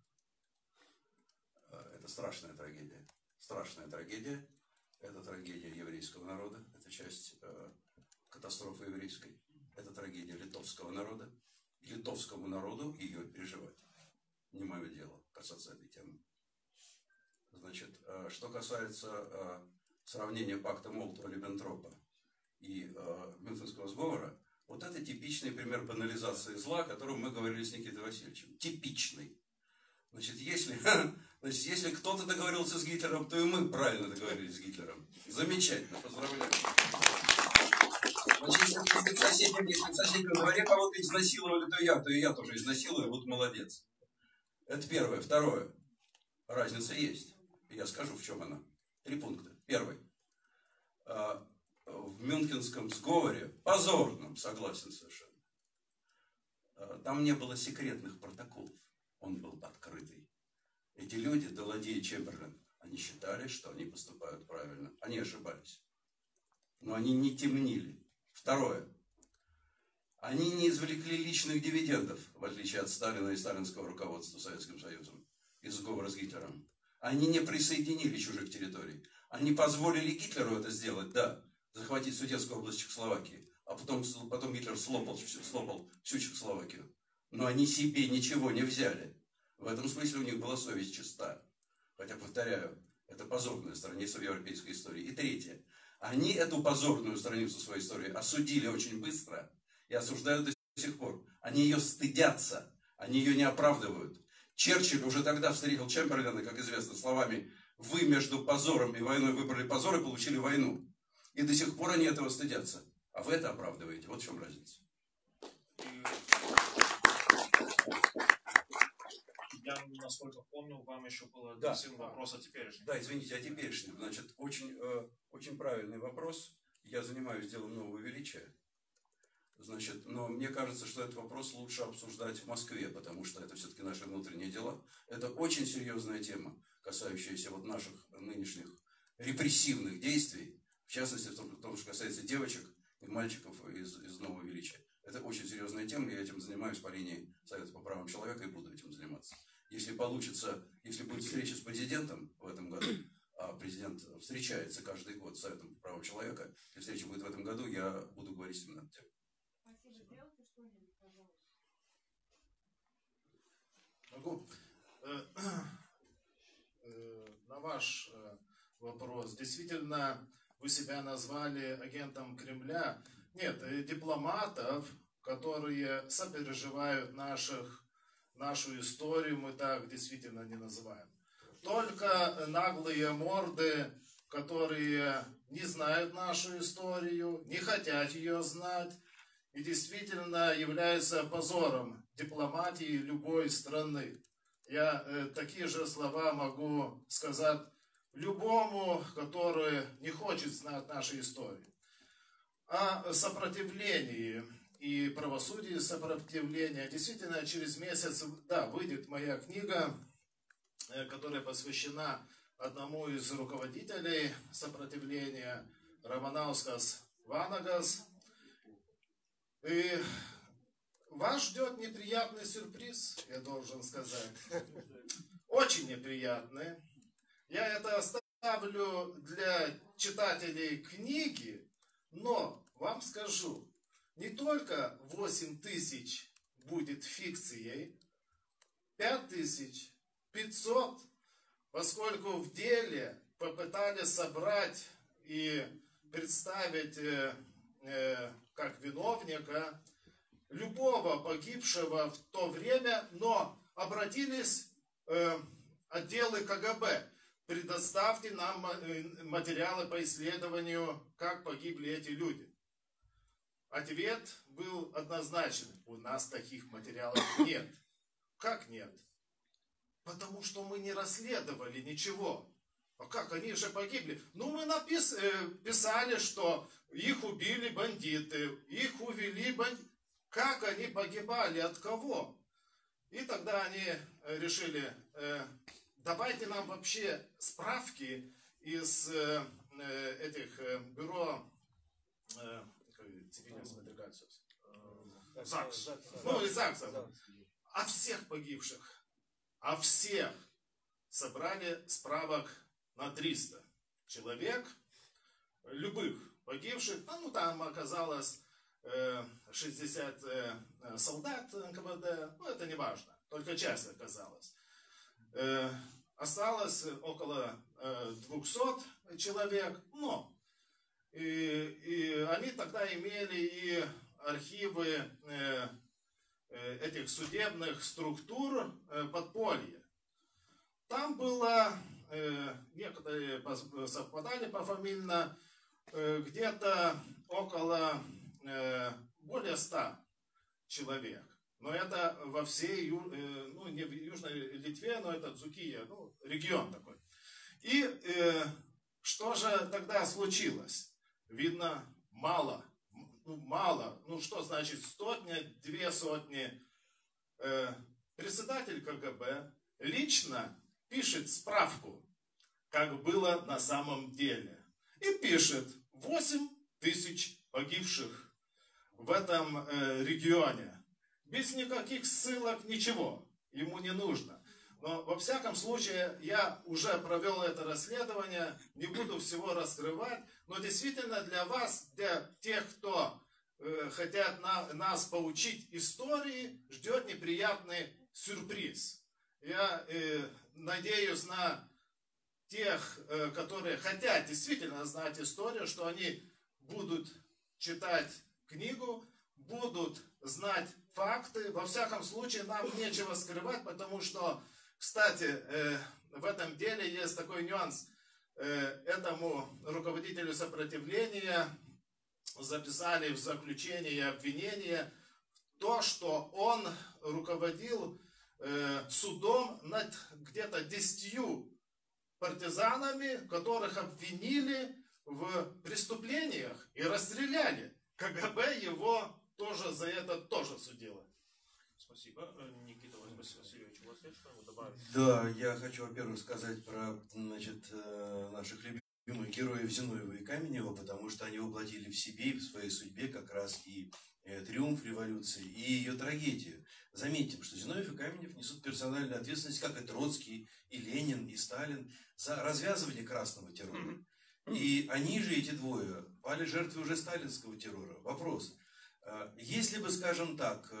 [SPEAKER 5] Это страшная трагедия. Страшная трагедия. Это трагедия еврейского народа. Это часть катастрофы еврейской. Это трагедия литовского народа. Литовскому народу ее переживать. Не мое дело касаться этой темы. Значит, что касается сравнения пакта Молотова-Риббентропа и Мюнхенского сговора, вот это типичный пример банализации зла, о котором мы говорили с Никитой Васильевичем. Типичный. Значит, если, значит, если кто-то договорился с Гитлером, то и мы правильно договорились с Гитлером. Замечательно, поздравляю. Значит, если в соседнем, если в соседнем дворе кого-то изнасиловали, то я, то и я тоже изнасилую, вот молодец. Это первое. Второе. Разница есть. Я скажу, в чем она. Три пункта. Первый. в Мюнхенском сговоре, позорном, согласен совершенно, там не было секретных протоколов, он был открытый. Эти люди, Далладье и Чемберлен, они считали, что они поступают правильно, они ошибались, но они не темнили. Второе. Они не извлекли личных дивидендов, в отличие от Сталина и сталинского руководства Советским Союзом, из сговора с Гитлером. Они не присоединили чужих территорий. Они позволили Гитлеру это сделать, да, захватить Судетскую область Чехословакии, а потом, потом Гитлер слопал, слопал всю Чехословакию. Но они себе ничего не взяли. В этом смысле у них была совесть чиста. Хотя, повторяю, это позорная страница в европейской истории. И третье. Они эту позорную страницу своей истории осудили очень быстро и осуждают до сих пор. Они ее стыдятся, они ее не оправдывают. Черчилль уже тогда встретил Чемберлена, как известно, словами: «Вы между позором и войной выбрали позор и получили войну». И до сих пор они этого стыдятся. А вы это оправдываете. Вот в чем разница.
[SPEAKER 2] Я, насколько помню, вам еще был
[SPEAKER 5] Да.
[SPEAKER 2] один вопрос о теперешнем.
[SPEAKER 5] Да, извините, о теперешнем. Значит, очень, э, очень правильный вопрос. Я занимаюсь делом нового величия. Значит, но мне кажется, что этот вопрос лучше обсуждать в Москве, потому что это все-таки наши внутренние дела. Это очень серьезная тема, касающаяся вот наших нынешних репрессивных действий, в частности, в том, в том что касается девочек и мальчиков из, из нового величия. Это очень серьезная тема, я этим занимаюсь по линии Совета по правам человека и буду этим заниматься. Если получится, если будет встреча с президентом в этом году, а президент встречается каждый год с Советом по правам человека, если встреча будет в этом году, я буду говорить именно об этом.
[SPEAKER 4] Могу. На ваш вопрос. Действительно, вы себя назвали агентом Кремля. Нет, дипломатов, которые сопереживают наших, нашу историю, мы так действительно не называем. Только наглые морды, которые не знают нашу историю, не хотят ее знать, и действительно являются позором дипломатии любой страны. Я э, такие же слова могу сказать любому, который не хочет знать нашей истории. О сопротивлении и правосудии сопротивления. Действительно, через месяц, да, выйдет моя книга, э, которая посвящена одному из руководителей сопротивления, Романаускас Ванагас. И вас ждет неприятный сюрприз, я должен сказать. Очень неприятный. Я это оставлю для читателей книги, но вам скажу, не только восемь тысяч будет фикцией, пять тысяч пятьсот, поскольку в деле попытались собрать и представить э, э, как виновника любого погибшего в то время, но обратились э, отделы КГБ. Предоставьте нам материалы по исследованию, как погибли эти люди. Ответ был однозначен. У нас таких материалов нет. Как нет? Потому что мы не расследовали ничего. А как? Они же погибли. Ну, мы напис... писали, что их убили бандиты, их увели бандиты. Как они погибали? От кого? И тогда они решили, э, давайте нам вообще справки из э, этих э, бюро э, ЗАГС. Ну, из ЗАГСа. О всех погибших. О всех. Собрали справок на триста человек, любых погибших. Ну, там оказалось шестьдесят солдат эн ка вэ дэ, ну это не важно, только часть оказалась. Осталось около двухсот человек, но и, и они тогда имели и архивы этих судебных структур подполья. Там было, некоторые совпадали пофамильно, где-то около более ста человек. Но это во всей, ну не в Южной Литве, но это Дзукия, ну регион такой. И э, что же тогда случилось? видно, мало. Ну, мало. Ну, что значит сотня, две сотни? Э, председатель КГБ лично пишет справку, как было на самом деле. И пишет восемь тысяч погибших в этом э, регионе. Без никаких ссылок, ничего. Ему не нужно. Но во всяком случае, я уже провел это расследование, не буду всего раскрывать, но действительно для вас, для тех, кто э, хотят на, нас поучить истории, ждет неприятный сюрприз. Я э, надеюсь на тех, э, которые хотят действительно знать историю, что они будут читать книгу, будут знать факты. Во всяком случае, нам нечего скрывать, потому что, кстати, э, в этом деле есть такой нюанс. Э, этому руководителю сопротивления записали в заключение обвинение то, что он руководил э, судом над где-то десятью партизанами, которых обвинили в преступлениях и расстреляли. КГБ его тоже за это тоже судило.
[SPEAKER 2] Спасибо. Никита Васильевич, у вас есть что добавить?
[SPEAKER 3] Да, я хочу, во-первых, сказать про, значит, наших любимых героев Зиновьева и Каменева, потому что они воплотили в себе и в своей судьбе как раз и триумф революции, и ее трагедию. Заметим, что Зиновьев и Каменев несут персональную ответственность, как и Троцкий, и Ленин, и Сталин, за развязывание красного террора. И они же, эти двое, пали жертвой уже сталинского террора. Вопрос. Если бы, скажем так,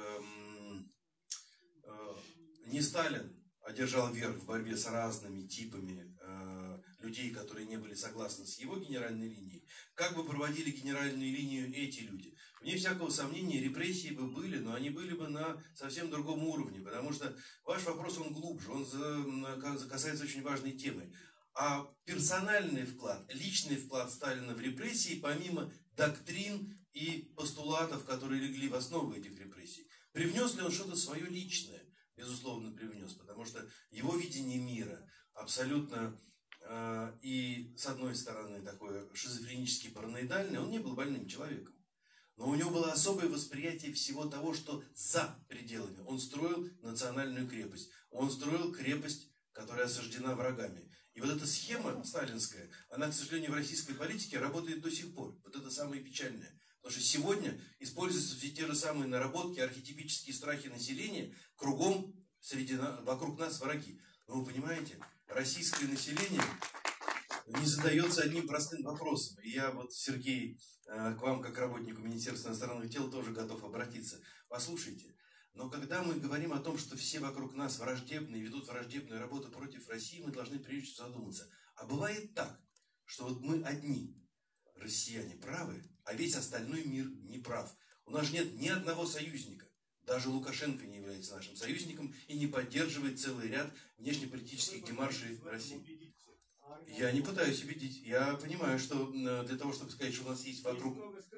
[SPEAKER 3] не Сталин одержал верх в борьбе с разными типами людей, которые не были согласны с его генеральной линией, как бы проводили генеральную линию эти люди? Вне всякого сомнения, репрессии бы были, но они были бы на совсем другом уровне, потому что ваш вопрос, он глубже, он касается очень важной темы. А персональный вклад, личный вклад Сталина в репрессии, помимо доктрин и постулатов, которые легли в основу этих репрессий, привнес ли он что-то свое личное? Безусловно, привнес, потому что его видение мира абсолютно э, и, с одной стороны, такое шизофренически параноидальное, он не был больным человеком. Но у него было особое восприятие всего того, что за пределами. Он строил национальную крепость. Он строил крепость, которая осаждена врагами. И вот эта схема сталинская, она, к сожалению, в российской политике работает до сих пор. Вот это самое печальное. Потому что сегодня используются все те же самые наработки, архетипические страхи населения, кругом, среди, вокруг нас враги. Но вы понимаете, российское население не задается одним простым вопросом. И я вот, Сергей, к вам, как работнику Министерства иностранных дел, тоже готов обратиться. Послушайте, но когда мы говорим о том, что все вокруг нас враждебные, ведут враждебную работу против России, мы должны прежде всего задуматься. А бывает так, что вот мы одни, россияне, правы, а весь остальной мир не прав. У нас нет ни одного союзника. Даже Лукашенко не является нашим союзником и не поддерживает целый ряд внешнеполитических демаршей России. Я не пытаюсь убедить. Я понимаю, что для того, чтобы сказать, что у нас есть вокруг...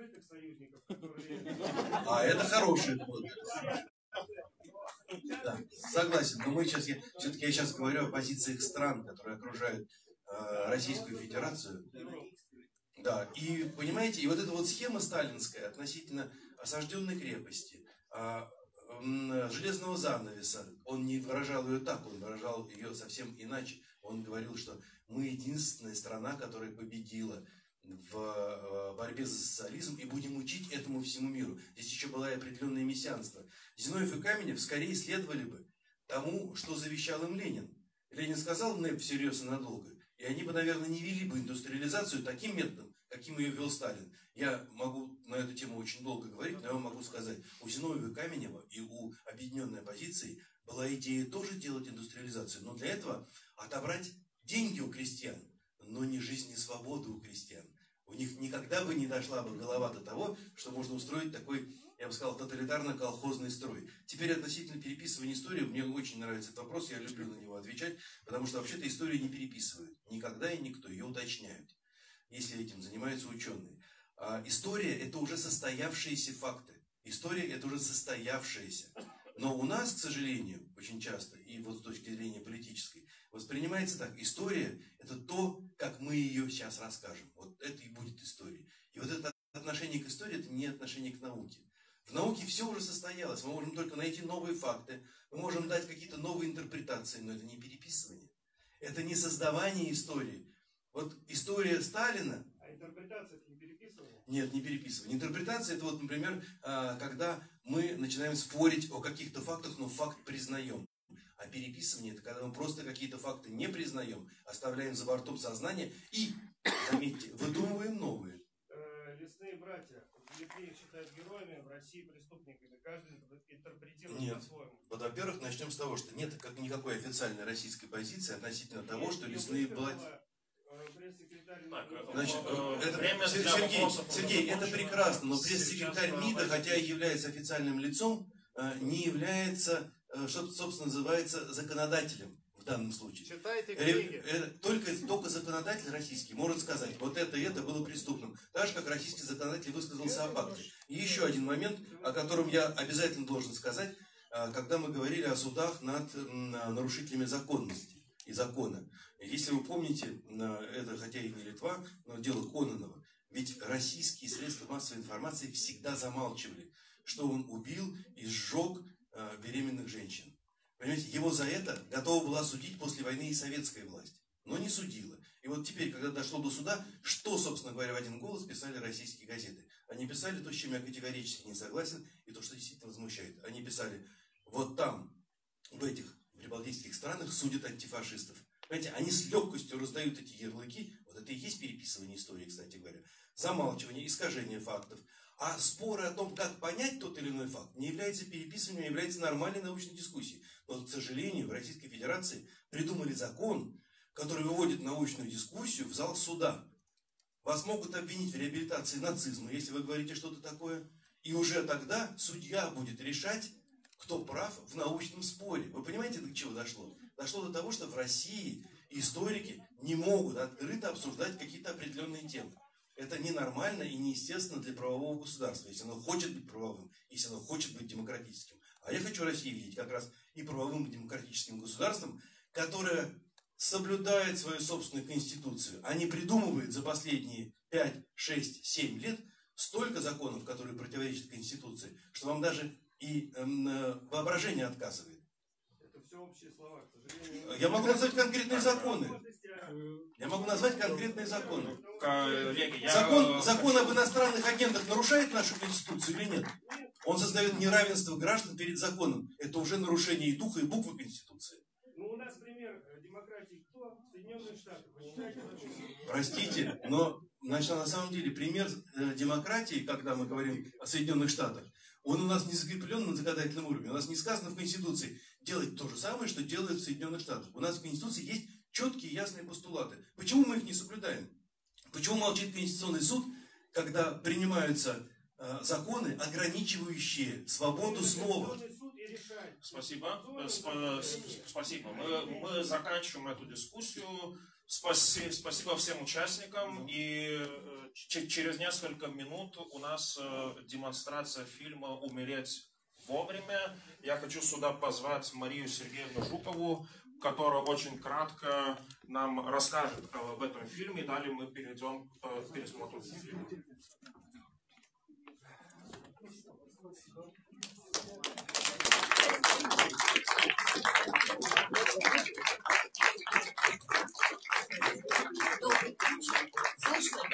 [SPEAKER 3] А это хороший ход. Да, согласен. Но мы сейчас, все-таки я сейчас говорю о позициях стран, которые окружают э, Российскую Федерацию. Да, и понимаете, и вот эта вот схема сталинская относительно осажденной крепости, э, э, железного занавеса, он не выражал ее так, он выражал ее совсем иначе. Он говорил, что мы единственная страна, которая победила в борьбе за социализм и будем учить этому всему миру. Здесь еще было и определенное мессианство. Зиновьев и Каменев скорее следовали бы тому, что завещал им Ленин. Ленин сказал НЭП всерьез и надолго, и они бы, наверное, не вели бы индустриализацию таким методом, каким ее вел Сталин. Я могу на эту тему очень долго говорить, но я вам могу сказать, у Зиновьева и Каменева и у объединенной оппозиции была идея тоже делать индустриализацию, но для этого отобрать деньги у крестьян, но не жизнь и свободу у крестьян. У них никогда бы не дошла бы голова до того, что можно устроить такой, я бы сказал, тоталитарно-колхозный строй. Теперь относительно переписывания истории, мне очень нравится этот вопрос, я люблю на него отвечать, потому что вообще-то историю не переписывают. Никогда и никто, ее уточняют, если этим занимаются ученые. А история – это уже состоявшиеся факты. История – это уже состоявшаяся. Но у нас, к сожалению, очень часто, и вот с точки зрения политической, воспринимается так: история – это то, как мы ее сейчас расскажем. Вот это и будет история. И вот это отношение к истории, это не отношение к науке. В науке все уже состоялось. Мы можем только найти новые факты, мы можем дать какие-то новые интерпретации, но это не переписывание. Это не создавание истории. Вот история Сталина...
[SPEAKER 7] А интерпретация это не переписывание?
[SPEAKER 3] Нет, не переписывание. Интерпретация это вот, например, когда мы начинаем спорить о каких-то фактах, но факт признаем. А переписывание это когда мы просто какие-то факты не признаем, оставляем за бортом сознания и, заметьте, выдумываем новые.
[SPEAKER 7] Лесные братья. В Литве их считают героями, в России преступниками. Каждый интерпретирует
[SPEAKER 3] Нет.
[SPEAKER 7] по-своему.
[SPEAKER 3] Вот, во-первых, начнем с того, что нет как никакой официальной российской позиции относительно того, что лесные братья... Значит, это,
[SPEAKER 2] время для
[SPEAKER 3] Сергей,
[SPEAKER 2] вопросов
[SPEAKER 3] Сергей, это
[SPEAKER 2] закончено.
[SPEAKER 3] прекрасно, но пресс-секретарь
[SPEAKER 2] Сейчас,
[SPEAKER 3] МИДа,
[SPEAKER 2] э,
[SPEAKER 3] хотя и является официальным лицом, не является, что, собственно, называется законодателем в данном случае.
[SPEAKER 4] Читайте
[SPEAKER 3] Ре-
[SPEAKER 4] книги.
[SPEAKER 3] э, Только, только законодатель российский может сказать, вот это и это было преступным. Так же, как российский законодатель высказался о факте. И еще один момент, о котором я обязательно должен сказать, а, когда мы говорили о судах над м, нарушителями законности и закона. Если вы помните, на- это хотя и не Литва, но дело Кононова, ведь российские средства массовой информации всегда замалчивали, что он убил и сжег а, беременных женщин. Понимаете, его за это готова была судить после войны и советская власть, но не судила. И вот теперь, когда дошло до суда, что, собственно говоря, в один голос писали российские газеты? Они писали то, с чем я категорически не согласен, и то, что действительно возмущает. Они писали, вот там, в этих прибалтийских странах судят антифашистов. Понимаете, они с легкостью раздают эти ярлыки, вот это и есть переписывание истории, кстати говоря, замалчивание, искажение фактов. А споры о том, как понять тот или иной факт, не является переписыванием, а является нормальной научной дискуссией. Но, к сожалению, в Российской Федерации придумали закон, который выводит научную дискуссию в зал суда. Вас могут обвинить в реабилитации нацизма, если вы говорите что-то такое. И уже тогда судья будет решать, кто прав в научном споре. Вы понимаете, до чего дошло? Дошло до того, что в России историки не могут открыто обсуждать какие-то определенные темы. Это ненормально и неестественно для правового государства, если оно хочет быть правовым, если оно хочет быть демократическим. А я хочу Россию видеть как раз и правовым, и демократическим государством, которое соблюдает свою собственную конституцию, а не придумывает за последние пять, шесть, семь лет столько законов, которые противоречат конституции, что вам даже и эм, воображение отказывает.
[SPEAKER 7] Это все общие слова, к сожалению.
[SPEAKER 3] Я могу назвать конкретные законы. Я могу назвать конкретные законы.
[SPEAKER 2] Коллеги, я-
[SPEAKER 3] Закон, закон об иностранных агентах нарушает нашу конституцию или нет? Он создает неравенство граждан перед законом. Это уже нарушение и духа, и буквы конституции.
[SPEAKER 7] Ну, у нас пример демократии кто? Соединенные Штаты. Почитайте вообще.
[SPEAKER 3] Простите, но значит, на самом деле пример э, демократии, когда мы говорим о Соединенных Штатах, он у нас не закреплен на законодательном уровне. У нас не сказано в Конституции делать то же самое, что делают в Соединенных Штатах. У нас в Конституции есть четкие ясные постулаты. Почему мы их не соблюдаем? Почему молчит Конституционный суд, когда принимаются э, законы, ограничивающие свободу слова?
[SPEAKER 2] Спасибо. Сп- сп- Спасибо. Мы, мы заканчиваем эту дискуссию. Спаси- Спасибо всем участникам. И э, ч- через несколько минут у нас э, демонстрация фильма «Умереть вовремя». Я хочу сюда позвать Марию Сергеевну Жукову, которая очень кратко нам расскажет об этом фильме. И далее мы перейдем к пересмотру фильма.
[SPEAKER 12] Слышно?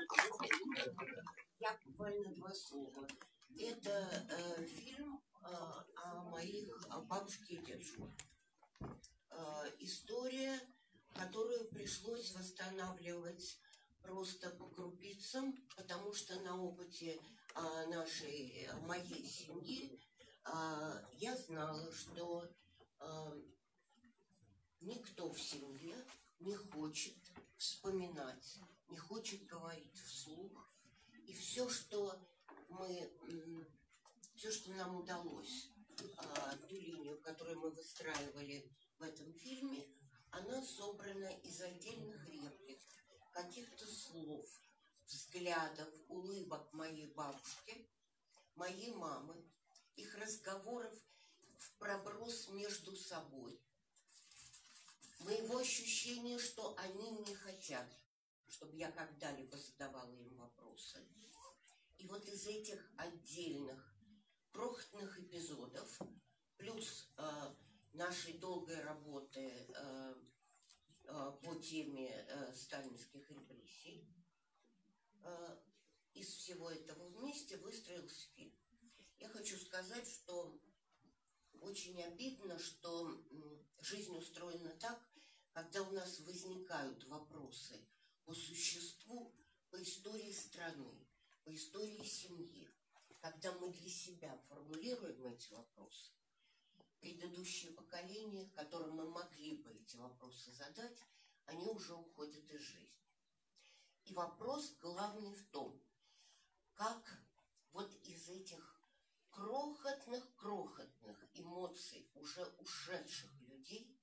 [SPEAKER 12] Я буквально два слова. Это э, фильм э, о моих о бабушке и дедушке. Э, история, которую пришлось восстанавливать просто по крупицам, потому что на опыте э, нашей, моей семьи э, я знала, что э, никто в семье не хочет вспоминать, не хочет говорить вслух. И все, что мы, все, что нам удалось, а, ту линию, которую мы выстраивали в этом фильме, она собрана из отдельных реплик, каких-то слов, взглядов, улыбок моей бабушки, моей мамы, их разговоров в проброс между собой. моего ощущения, что они не хотят, чтобы я когда-либо задавала им вопросы. И вот из этих отдельных крохотных эпизодов, плюс э, нашей долгой работы э, э, по теме э, сталинских репрессий, э, из всего этого вместе выстроился фильм. Я хочу сказать, что очень обидно, что жизнь устроена так, когда у нас возникают вопросы по существу, по истории страны, по истории семьи. Когда мы для себя формулируем эти вопросы, предыдущие поколения, которым мы могли бы эти вопросы задать, они уже уходят из жизни. И вопрос главный в том, как вот из этих крохотных-крохотных эмоций уже ушедших людей,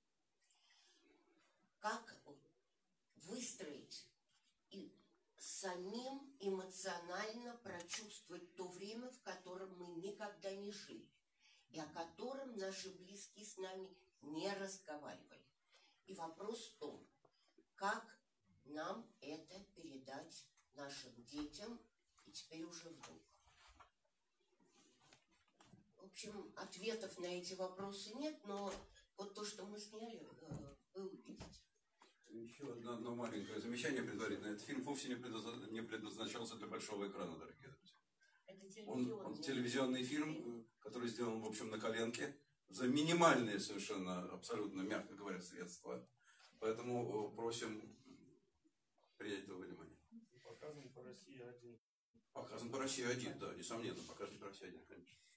[SPEAKER 12] как выстроить и самим эмоционально прочувствовать то время, в котором мы никогда не жили, и о котором наши близкие с нами не разговаривали. И вопрос в том, как нам это передать нашим детям и теперь уже внукам. В общем, ответов на эти вопросы нет, но вот то, что мы сняли, вы увидите.
[SPEAKER 5] Еще одно, одно маленькое замечание предварительно. Этот фильм вовсе не, предназна... не предназначался для большого экрана, дорогие друзья. Он, он телевизионный фильм, который сделан, в общем, на коленке, за минимальные совершенно, абсолютно, мягко говоря, средства. Поэтому просим принять это внимание.
[SPEAKER 7] Показан по России один.
[SPEAKER 5] Показан по России один, да, несомненно, показан по России один, конечно.